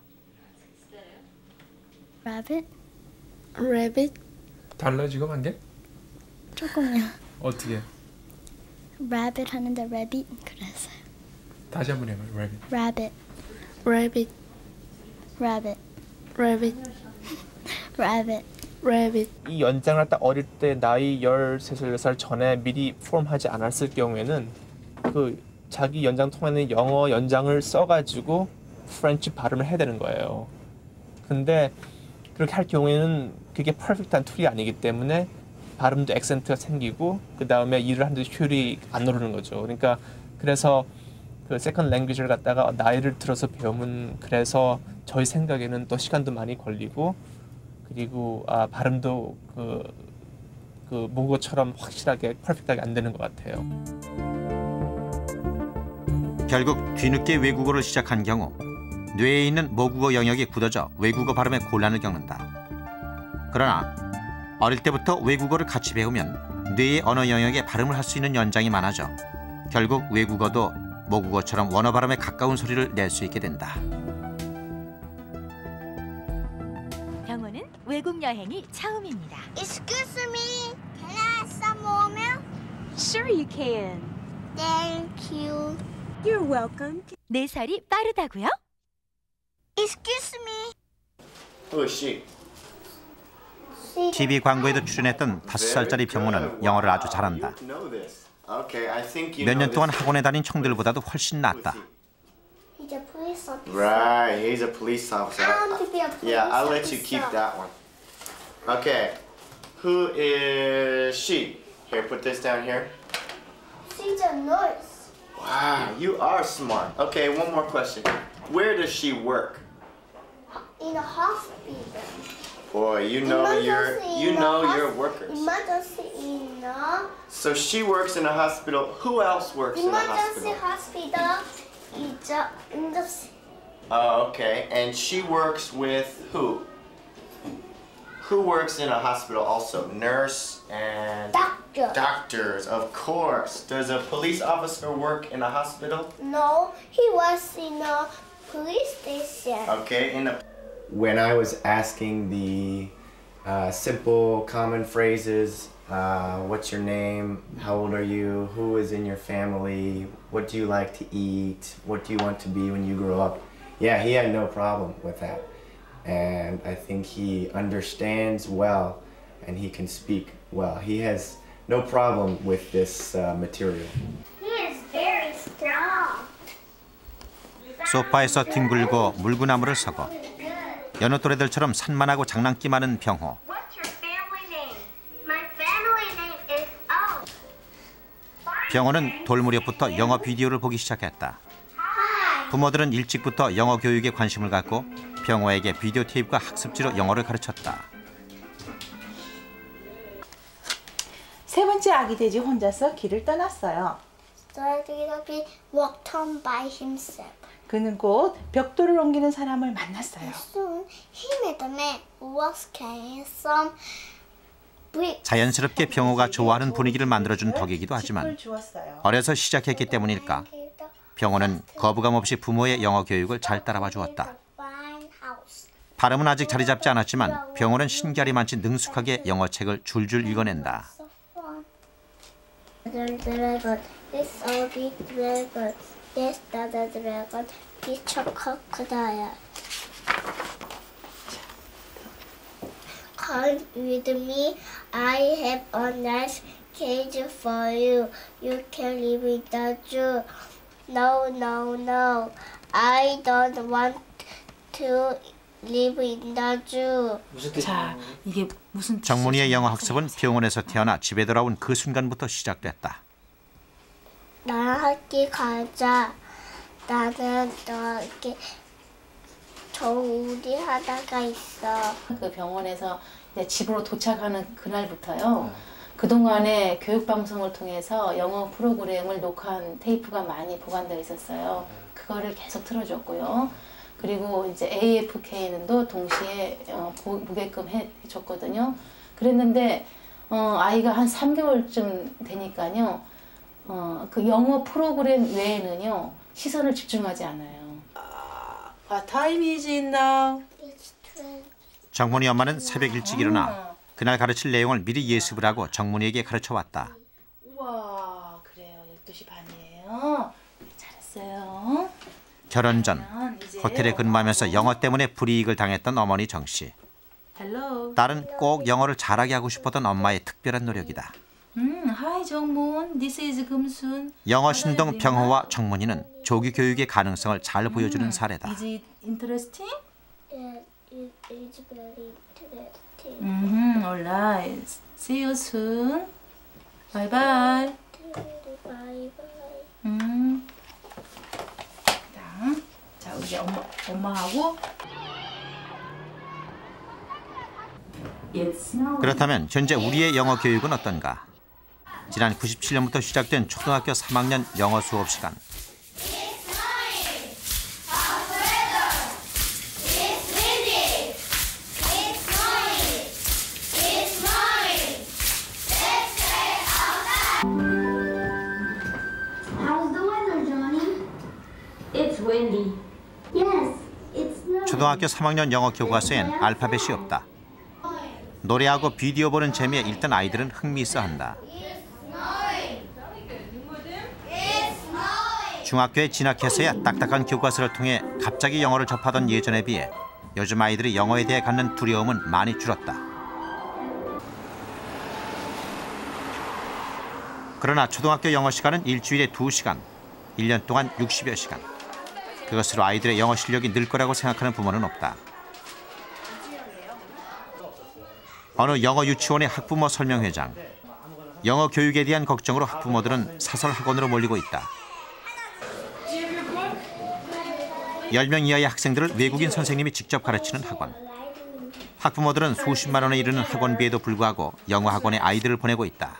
Rabbit, rabbit. 달라 지금 한 게? 조금요. 어떻게? Rabbit 하는데 rabbit 그랬어요. 다시 한번 해봐요. Rabbit. Rabbit, rabbit, rabbit, rabbit, rabbit, rabbit. 이 연장을 딱 어릴 때 나이 열세 살, 열네 살 전에 미리 폼하지 않았을 경우에는 그 자기 연장 통에는 영어 연장을 써가지고 프렌치 발음을 해야 되는 거예요. 근데 그렇게 할 경우에는 그게 퍼펙트한 툴이 아니기 때문에 발음도 액센트가 생기고 그 다음에 일을 하는데 효율이 안 오르는 거죠. 그러니까 그래서 그 세컨드 랭귀지를 갖다가 나이를 들어서 배우면 그래서 저희 생각에는 또 시간도 많이 걸리고 그리고 아, 발음도 그, 그 모국어처럼 확실하게 퍼펙트하게 안 되는 것 같아요. 결국 뒤늦게 외국어를 시작한 경우 뇌에 있는 모국어 영역이 굳어져 외국어 발음에 곤란을 겪는다. 그러나 어릴 때부터 외국어를 같이 배우면 뇌의 언어 영역에 발음을 할 수 있는 연장이 많아져 결국 외국어도 모국어처럼 원어 발음에 가까운 소리를 낼 수 있게 된다. 병호는 외국 여행이 처음입니다. Excuse me, can I have some more milk? Sure you can. Thank you. You're welcome. 네 살이 빠르다고요? Excuse me. Who is she? 티비 광고에도 출연했던 다섯 살짜리 병호는 영어를 아주 잘한다. 몇 년 동안 학원에 다닌 청들보다도 훨씬 낫다. He's a police officer. Right, he's a police officer. I want to be a police Yeah, I'll let officer. you keep that one. Okay, who is she? Here, put this down here. She's a nurse. Wow, you are smart. Okay, one more question. Where does she work? In a hospital. Boy, you know your you know your workers. Emergency in a So she works in a hospital. Who else works in a emergency hospital? hospital is a emergency. Oh, okay. And she works with who? Who works in a hospital also? Nurse and Doctor. Doctors, of course. Does a police officer work in a hospital? No, he was in a police station. Okay, in a when I was asking the uh, simple common phrases, uh, what's your name, how old are you, who is in your family, what do you like to eat, what do you want to be when you grow up, yeah, he had no problem with that. And I think he understands well and he can speak well. He has no problem with this uh, material. He is very strong. 소파에서 뒹굴고 물구나무를 서고 여느 또래들처럼 산만하고 장난기 많은 병호. What's your family name? My family name is O. 병호는 돌무렵부터 영어 비디오를 보기 시작했다. 부모들은 일찍부터 영어 교육에 관심을 갖고 병호에게 비디오 테이프와 학습지로 영어를 가르쳤다. 세 번째 아기 돼지 혼자서 길을 떠났어요. He walked home by himself. 그는 곧 벽돌을 옮기는 사람을 만났어요. Soon he met a man who was carrying some bricks. 자연스럽게 병호가 좋아하는 분위기를 만들어준 덕이기도 하지만 어려서 시작했기 때문일까 병호는 거부감 없이 부모의 영어 교육을 잘 따라와 주었다. 발음은 아직 자리 잡지 않았지만 병호는 신기하리만치 능숙하게 영어책을 줄줄 읽어낸다. This all big dragon. This other dragon. This crocodile. come with me. I have a nice cage for you. You can live in the zoo. No, no, no. I don't want to live in the zoo. 자, 이게 무슨 정문이의 영어 학습은 병원에서 태어나 집에 돌아온 그 순간부터 시작됐다. 나랑 학교 가자. 나는 너 이렇게 조우리 하다가 있어. 그 병원에서 이제 집으로 도착하는 그날부터요. 그동안에 교육방송을 통해서 영어 프로그램을 녹화한 테이프가 많이 보관되어 있었어요. 그거를 계속 틀어줬고요. 그리고 이제 에이에프케이는도 동시에 어, 보, 보게끔 해, 해줬거든요. 그랬는데 어, 아이가 한 삼 개월쯤 되니까요. 어, 그 영어 프로그램 외에는요. 시선을 집중하지 않아요. What time is it now? 정문이 엄마는 새벽 일찍 일어나 그날 가르칠 내용을 미리 예습을 하고 정문이에게 가르쳐왔다. 우와, 그래요. 열두 시 반이에요. 잘했어요. 결혼 전 호텔에 근무하면서 영어 때문에 불이익을 당했던 어머니 정 씨. Hello. 딸은 꼭 영어를 잘하게 하고 싶었던 엄마의 특별한 노력이다. 음, Hi 정문. This is 금순. 영어 신동 병호와 정문이는 조기 교육의 가능성을 잘 보여주는 사례다. Is it interesting? Yeah, it is very interesting. Mm-hmm, alright. See you soon. Bye bye. Bye bye. 음. 자, 자 이제 엄마 엄마하고. 그렇다면 현재 우리의 영어 교육은 어떤가? 지난 구십칠 년부터 시작된 초등학교 삼 학년 영어 수업 시간. How's the weather, Johnny? It's windy. Yes, it's snowing. 초등학교 삼 학년 영어 교과서엔 알파벳이 없다. 노래하고 비디오 보는 재미에 일단 아이들은 흥미있어한다. 중학교에 진학해서야 딱딱한 교과서를 통해 갑자기 영어를 접하던 예전에 비해 요즘 아이들이 영어에 대해 갖는 두려움은 많이 줄었다. 그러나 초등학교 영어 시간은 일주일에 두 시간, 일 년 동안 육십여 시간. 그것으로 아이들의 영어 실력이 늘 거라고 생각하는 부모는 없다. 어느 영어 유치원의 학부모 설명회장. 영어 교육에 대한 걱정으로 학부모들은 사설 학원으로 몰리고 있다. 열 명 이하의 학생들을 외국인 선생님이 직접 가르치는 학원. 학부모들은 수십만 원에 이르는 학원비에도 불구하고 영어 학원에 아이들을 보내고 있다.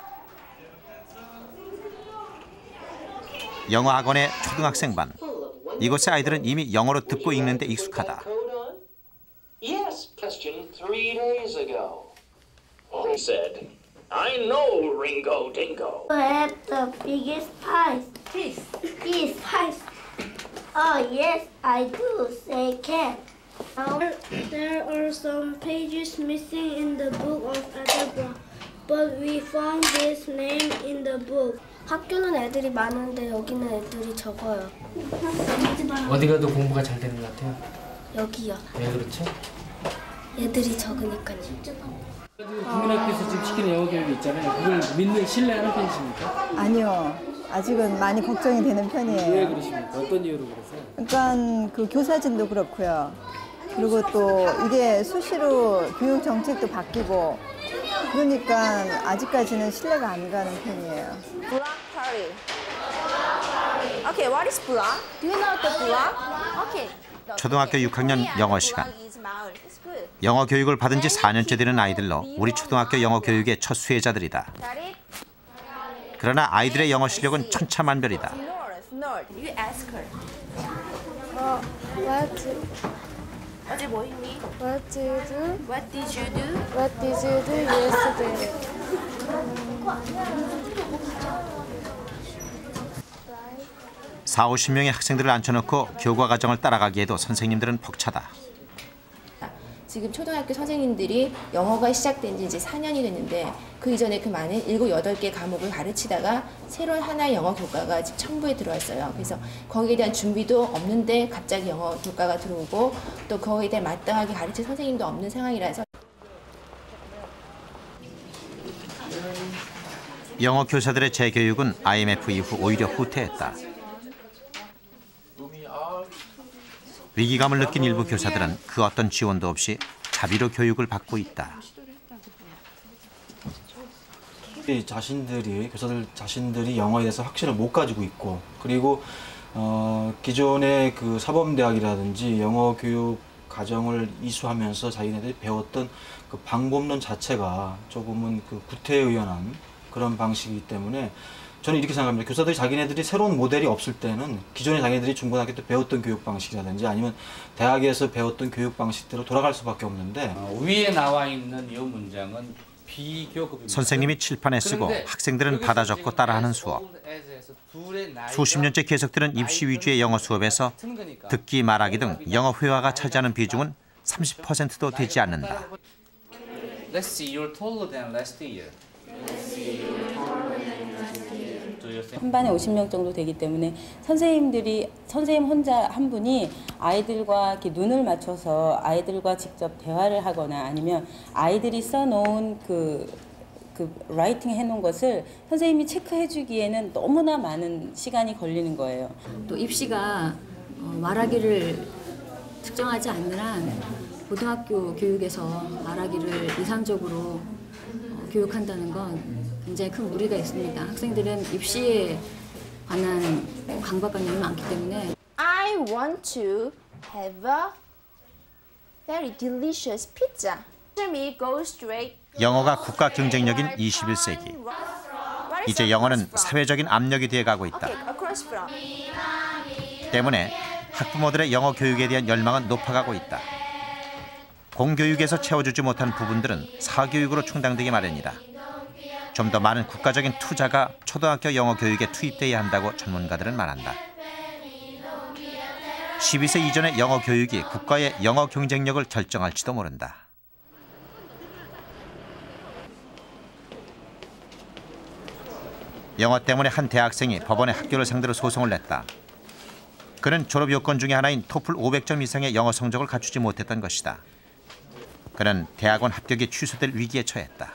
영어 학원의 초등학생 반. 이곳의 아이들은 이미 영어로 듣고 읽는 데 익숙하다. Yes, question three days ago. He said, I know Ringo Dingo. I have the biggest pies. Piece. Piece. Pies. Oh, yes, I do. Say can. Um, there are some pages missing in the book of algebra, but we found this name in the book. 학교는 애들이 많은데 여기는 애들이 적어요. 어디 가도 공부가 잘 되는 것 같아요? 여기요. 왜 그렇죠? 애들이 적으니까요. 국민학교에서 지금 시키는 영어 교육이 있잖아요. 그걸 믿는 신뢰하는 편이십니까? 아니요. 아직은 많이 걱정이 되는 편이에요. 왜 그러십니까? 어떤 이유로 그러세요? 그러니까 그 교사진도 그렇고요. 그리고 또 이게 수시로 교육 정책도 바뀌고 그러니까 아직까지는 신뢰가 안 가는 편이에요. Block party. Okay, what is block? Do you know the block? Okay. 초등학교 육 학년 영어 시간. 영어 교육을 받은 지 사 년째 되는 아이들로 우리 초등학교 영어 교육의 첫 수혜자들이다. 그러나 아이들의 영어 실력은 천차만별이다. You ask her. 어, what? 어제 뭐 했니? What did you do? What did you do? What did you do yesterday? 사오십 명의 학생들을 앉혀놓고 교과 과정을 따라가기에도 선생님들은 벅차다. 지금 초등학교 선생님들이 영어가 시작된 지 이제 사 년이 됐는데 그 이전에 그 많은 일곱, 여덟 개 과목을 가르치다가 새로운 하나의 영어 교과가 지금 청부에 들어왔어요. 그래서 거기에 대한 준비도 없는데 갑자기 영어 교과가 들어오고 또 거기에 대해 마땅하게 가르칠 선생님도 없는 상황이라서 영어 교사들의 재교육은 아이엠에프 이후 오히려 후퇴했다. 위기감을 느낀 일부 교사들은 그 어떤 지원도 없이 자비로 교육을 받고 있다. 자신들이 교사들 자신들이 영어에 대해서 확신을 못 가지고 있고, 그리고 어, 기존의 그 사범대학이라든지 영어 교육 과정을 이수하면서 자기네들이 배웠던 그 방법론 자체가 조금은 그 구태의연한 그런 방식이기 때문에 저는 이렇게 생각합니다. 교사들이 자기네들이 새로운 모델이 없을 때는 기존에 자기네들이 중고등학교 때 배웠던 교육 방식이라든지 아니면 대학에서 배웠던 교육 방식대로 돌아갈 수밖에 없는데, 어, 위에 나와 있는 이 문장은 비교급입니다. 선생님이 칠판에 쓰고 학생들은 받아 적고 따라하는 수업. 수십 년째 계속되는 입시 위주의 영어 수업에서 듣기, 말하기 등 영어 회화가 차지하는 비중은 삼십 퍼센트도 되지 않는다. Let's see, you're taller than last year. 한 반에 오십 명 정도 되기 때문에 선생님들이 선생님 혼자 한 분이 아이들과 이렇게 눈을 맞춰서 아이들과 직접 대화를 하거나 아니면 아이들이 써놓은 그, 그 라이팅 해놓은 것을 선생님이 체크해주기에는 너무나 많은 시간이 걸리는 거예요. 또 입시가 말하기를 측정하지 않는 한 고등학교 교육에서 말하기를 이상적으로 교육한다는 건 굉장히 큰 무리가 있습니다. 학생들은 입시에 관한 강박관념이 많기 때문에 I want to have a very delicious pizza. Me go straight. 영어가 국가 경쟁력인 이십일 세기. 이제 영어는 사회적인 압력이 되어가고 있다. 때문에 학부모들의 영어 교육에 대한 열망은 높아가고 있다. 공교육에서 채워주지 못한 부분들은 사교육으로 충당되기 마련이다. 좀 더 많은 국가적인 투자가 초등학교 영어 교육에 투입돼야 한다고 전문가들은 말한다. 십이 세 이전의 영어 교육이 국가의 영어 경쟁력을 결정할지도 모른다. 영어 때문에 한 대학생이 법원에 학교를 상대로 소송을 냈다. 그는 졸업 요건 중에 하나인 토플 오백 점 이상의 영어 성적을 갖추지 못했던 것이다. 그는 대학원 합격이 취소될 위기에 처했다.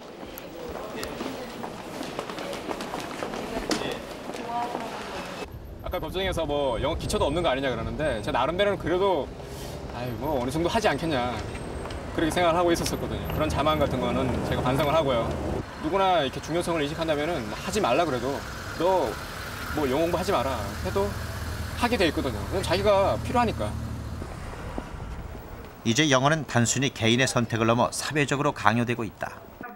아까 법정에서 뭐 영어 기초도 없는 거 아니냐 그러는데 제 나름대로는 그래도 아유 뭐 어느 정도 하지 않겠냐 그렇게 생각을 하고 있었었거든요. 그런 자만 같은 거는 제가 반성을 하고요. 누구나 이렇게 중요성을 인식한다면은 하지 말라 그래도 너 뭐 영어 공부하지 마라 해도 하게 돼 있거든요. 그럼 자기가 필요하니까. 이제 영어는 단순히 개인의 선택을 넘어 사회적으로 강요되고 있다.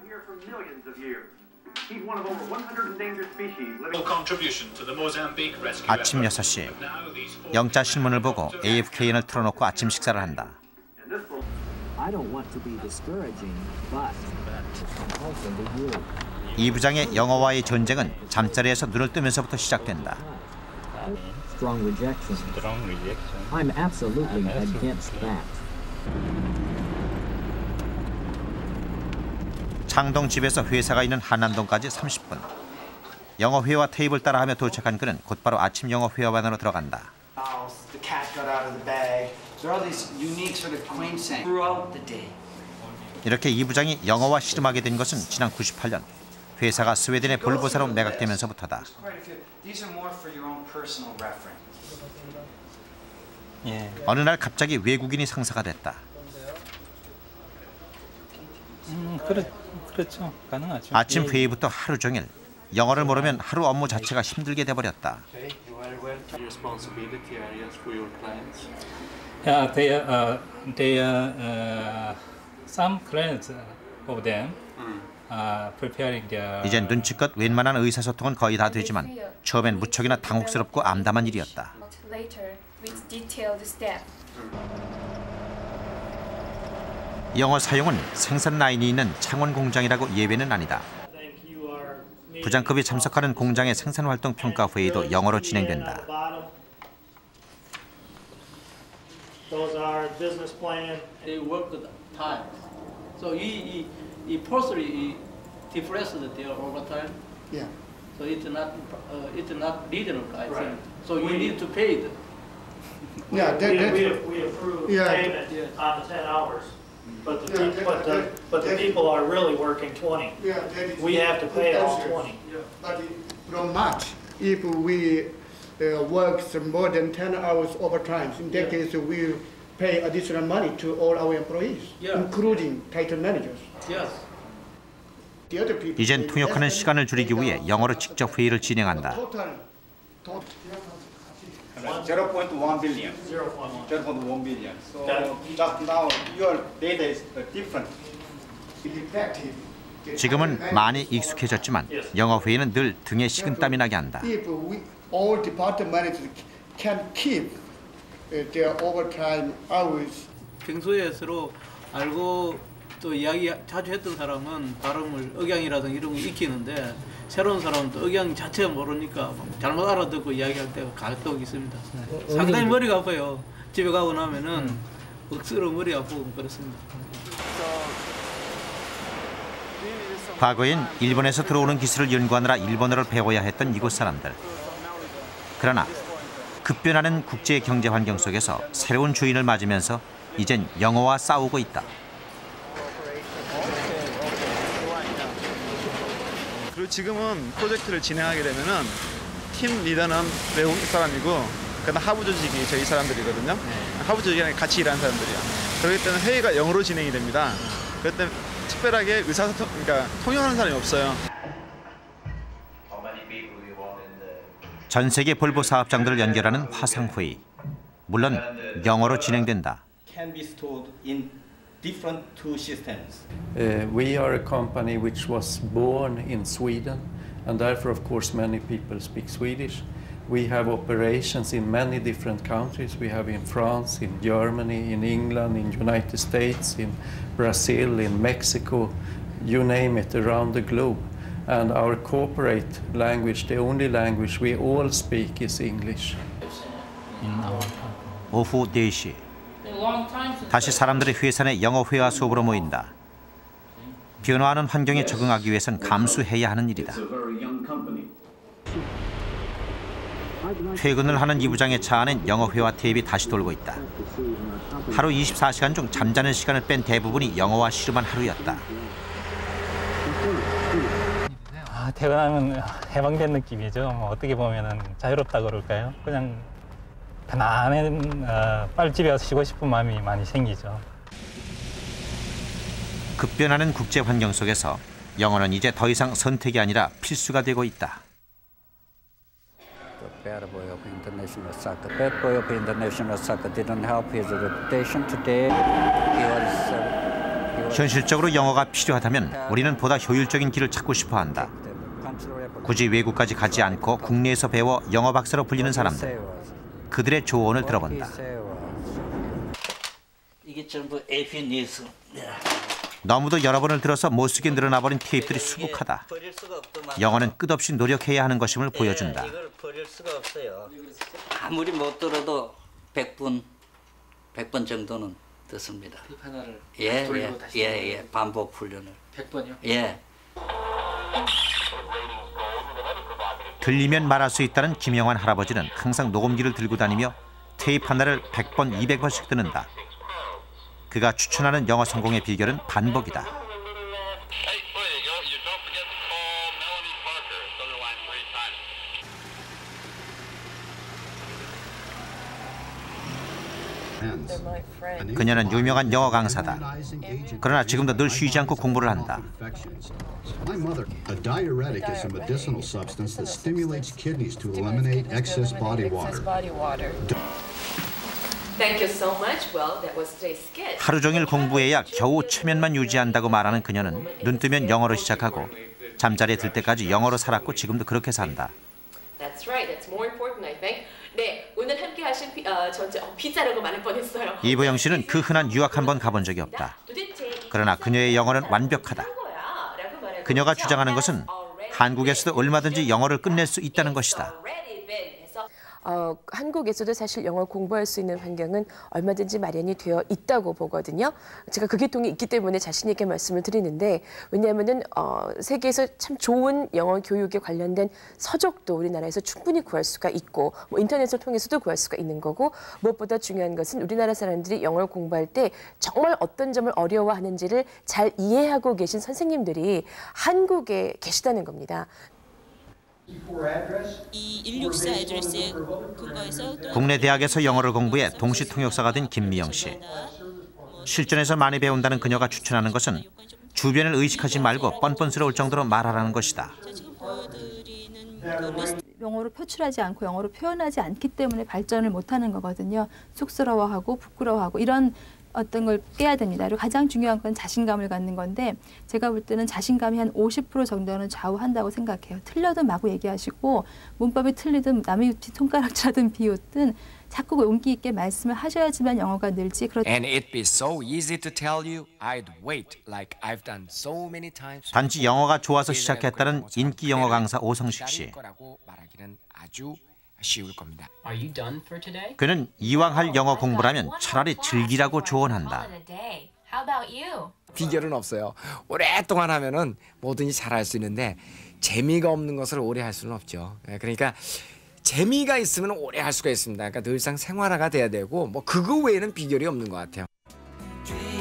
아침 여섯 시 영자 신문을 보고 에이에프케이엔을 틀어놓고 아침 식사를 한다. 이 부장의 영어와의 전쟁은 잠자리에서 눈을 뜨면서부터 시작된다. Strong rejection. Strong rejection. I'm absolutely against that. 창동 집에서 회사가 있는 한남동까지 삼십 분. 영어 회화 테이블 따라하며 도착한 그는 곧바로 아침 영어 회화반으로 들어간다. The cat got out of the bag. There are all these unique sort of quaint sayings throughout the day. 이렇게 이 부장이 영어와 씨름하게 된 것은 지난 구십팔 년 회사가 스웨덴의 볼보사로 매각되면서부터다. These are more for your own personal reference. 예. 어느 날 갑자기 외국인이 상사가 됐다. 음, 그렇, 그렇죠. 가능하죠. 아침 예. 회의부터 하루 종일 영어를 모르면 하루 업무 자체가 힘들게 돼버렸다. Yeah, they are, uh, they are uh, some clients of them uh, preparing their. 이젠 눈치껏 웬만한 의사소통은 거의 다 되지만 처음엔 무척이나 당혹스럽고 암담한 일이었다. 영어 사용은 생산 라인이 있는 창원 공장이라고 예외는 아니다. 부장급이 참석하는 공장의 생산활동 평가 회의도 영어로 진행된다. Those are business plan. They work the time. So 이, 이, 이 forcefully difference their overtime. Yeah. So it's not uh, it's not reasonable, I think. So you need to pay it. Yeah, we, that, we, that, we approve yeah. payment on the ten hours. But the, Yeah, but the But the people are really working twenty. Yeah, that is We have to pay all extra. twenty. But from March, if we uh, work some more than ten hours overtime, in that Yeah. case we pay additional money to all our employees, Yeah. including title managers. Yes. The other people. 이젠 통역하는 시간을 줄이기 위해 영어로 직접 회의를 진행한다. Total, total. zero point one billion. zero point one. zero point one billion. So Okay. just now your data is different. Effective. 지금은 많이 익숙해졌지만 영어 회의는 늘 등에 식은땀이 나게 한다. If we, all department managers can keep uh, their overtime hours. 평소에 서로 알고 또 이야기 자주 했던 사람은 발음을 억양이라든가 이런 거 익히는데 새로운 사람은 또 억양 자체가 모르니까 잘못 알아듣고 이야기할 때가 가끔 있습니다. 상당히 머리가 아파요. 집에 가고 나면은 억수로 머리 아프고 그렇습니다. 과거엔 일본에서 들어오는 기술을 연구하느라 일본어를 배워야 했던 이곳 사람들. 그러나 급변하는 국제 경제 환경 속에서 새로운 주인을 맞으면서 이젠 영어와 싸우고 있다. 그리고 지금은 프로젝트를 진행하게 되면은 팀 리더는 외국 사람이고 그다음 하부 조직이 저희 사람들이거든요. 하부 조직이랑 같이 일하는 사람들이야. 그렇기 때문에 회의가 영어로 진행이 됩니다. 그렇기 때문에 특별하게 의사소통, 그러니까 통역하는 사람이 없어요. 전 세계 볼보 사업장들을 연결하는 화상회의. 물론 영어로 진행된다. Can be stored in different two systems. Uh, we are a company which was born in Sweden, and therefore, of course, many people speak Swedish. We have operations in many different countries. We have in France, in Germany, in England, in United States, in Brazil, in Mexico, you name it, around the globe. And our corporate language, the only language we all speak is English. 오후 네 시. 다시 사람들이 회사 내 영어 회화 수업으로 모인다. 변화하는 환경에 적응하기 위해선 감수해야 하는 일이다. 퇴근을 하는 이 부장의 차 안엔 영어 회화 테이프가 다시 돌고 있다. 하루 이십사 시간 중 잠자는 시간을 뺀 대부분이 영어와 씨름한 하루였다. 아, 퇴근하면 해방된 느낌이죠. 뭐 어떻게 보면은 자유롭다 그럴까요? 그냥 편안한 어, 빨리 집에 가서 쉬고 싶은 마음이 많이 생기죠. 급변하는 국제 환경 속에서 영어는 이제 더 이상 선택이 아니라 필수가 되고 있다. Bad boy of international soccer. Bad boy of international soccer didn't help his reputation today. He was, uh, he was... 현실적으로 영어가 필요하다면 우리는 보다 효율적인 길을 찾고 싶어 한다. 굳이 외국까지 가지 않고 국내에서 배워 영어 박사로 불리는 사람들. 그들의 조언을 들어본다. 이게 전부 에이피 뉴스. 너무도 여러 번을 들어서 못쓰게 늘어나버린 테이프들이 수북하다. 영어는 끝없이 노력해야 하는 것임을 보여준다. 이걸 버릴 수가 없어요. 아무리 못 들어도 백 분, 백 번 정도는 듣습니다. 하나를 예, 돌리고 예, 다시 예, 예, 반복 훈련을. 백 번이요? 예. 들리면 말할 수 있다는 김영환 할아버지는 항상 녹음기를 들고 다니며 테이프 하나를 백 번, 이백 번씩 듣는다. 그가 추천하는 영어 성공의 비결은 반복이다. 그녀는 유명한 영어 강사다. 그러나 지금도 늘 쉬지 않고 공부를 한다. My mother, a diuretic is a medicinal substance that stimulates kidneys to eliminate excess body water. Thank you so much. Well, that was today's skit. 하루 종일 공부해야 겨우 체면만 유지한다고 말하는 그녀는 눈 뜨면 영어로 시작하고 잠자리에 들 때까지 영어로 살았고 지금도 그렇게 산다. That's right. That's more important, I think. 네, 오늘 함께 하신 피, 어, 전체 어, 피자라고 말할 뻔했어요. 이보영 씨는 그 흔한 유학 한 번 가본 적이 없다. 그러나 그녀의 영어는 완벽하다. 그녀가 주장하는 것은 한국에서도 얼마든지 영어를 끝낼 수 있다는 것이다. 어, 한국에서도 사실 영어 공부할 수 있는 환경은 얼마든지 마련이 되어 있다고 보거든요. 제가 그 계통이 있기 때문에 자신 있게 말씀을 드리는데 왜냐하면은 어, 세계에서 참 좋은 영어 교육에 관련된 서적도 우리나라에서 충분히 구할 수가 있고 뭐 인터넷을 통해서도 구할 수가 있는 거고 무엇보다 중요한 것은 우리나라 사람들이 영어를 공부할 때 정말 어떤 점을 어려워하는지를 잘 이해하고 계신 선생님들이 한국에 계시다는 겁니다. 이 일육사 애드레스에 근거해서 국내 대학에서 영어를 공부해 동시 통역사가 된 김미영 씨. 실전에서 많이 배운다는 그녀가 추천하는 것은 주변을 의식하지 말고 뻔뻔스러울 정도로 말하라는 것이다. 영어로 표출하지 않고 영어로 표현하지 않기 때문에 발전을 못하는 거거든요. 쑥스러워하고 부끄러워하고 이런 어떤 걸 깨야 됩니다. 그리고 가장 중요한 건 자신감을 갖는 건데 제가 볼 때는 자신감이 한 오십 퍼센트 정도는 좌우한다고 생각해요. 틀려도 마구 얘기하시고 문법이 틀리든 남의 손가락질하든 비웃든 자꾸 용기 있게 말씀을 하셔야지만 영어가 늘지. And it'd be so easy to tell you I'd wait like I've done so many times. 단지 영어가 좋아서 시작했다는 인기 영어 강사 오성식 씨. 말하기는 아주 쉬울 겁니다. Are you done for today? 그는 이왕 할 영어 공부라면 차라리 즐기라고 조언한다. How about you? 비결은 없어요. 오랫동안 하면은 뭐든지 잘할 수 있는데 재미가 없는 것을 오래 할 수는 없죠. 그러니까 재미가 있으면 오래 할 수가 있습니다. 그러니까 늘상 생활화가 돼야 되고 뭐 그거 외에는 비결이 없는 것 같아요.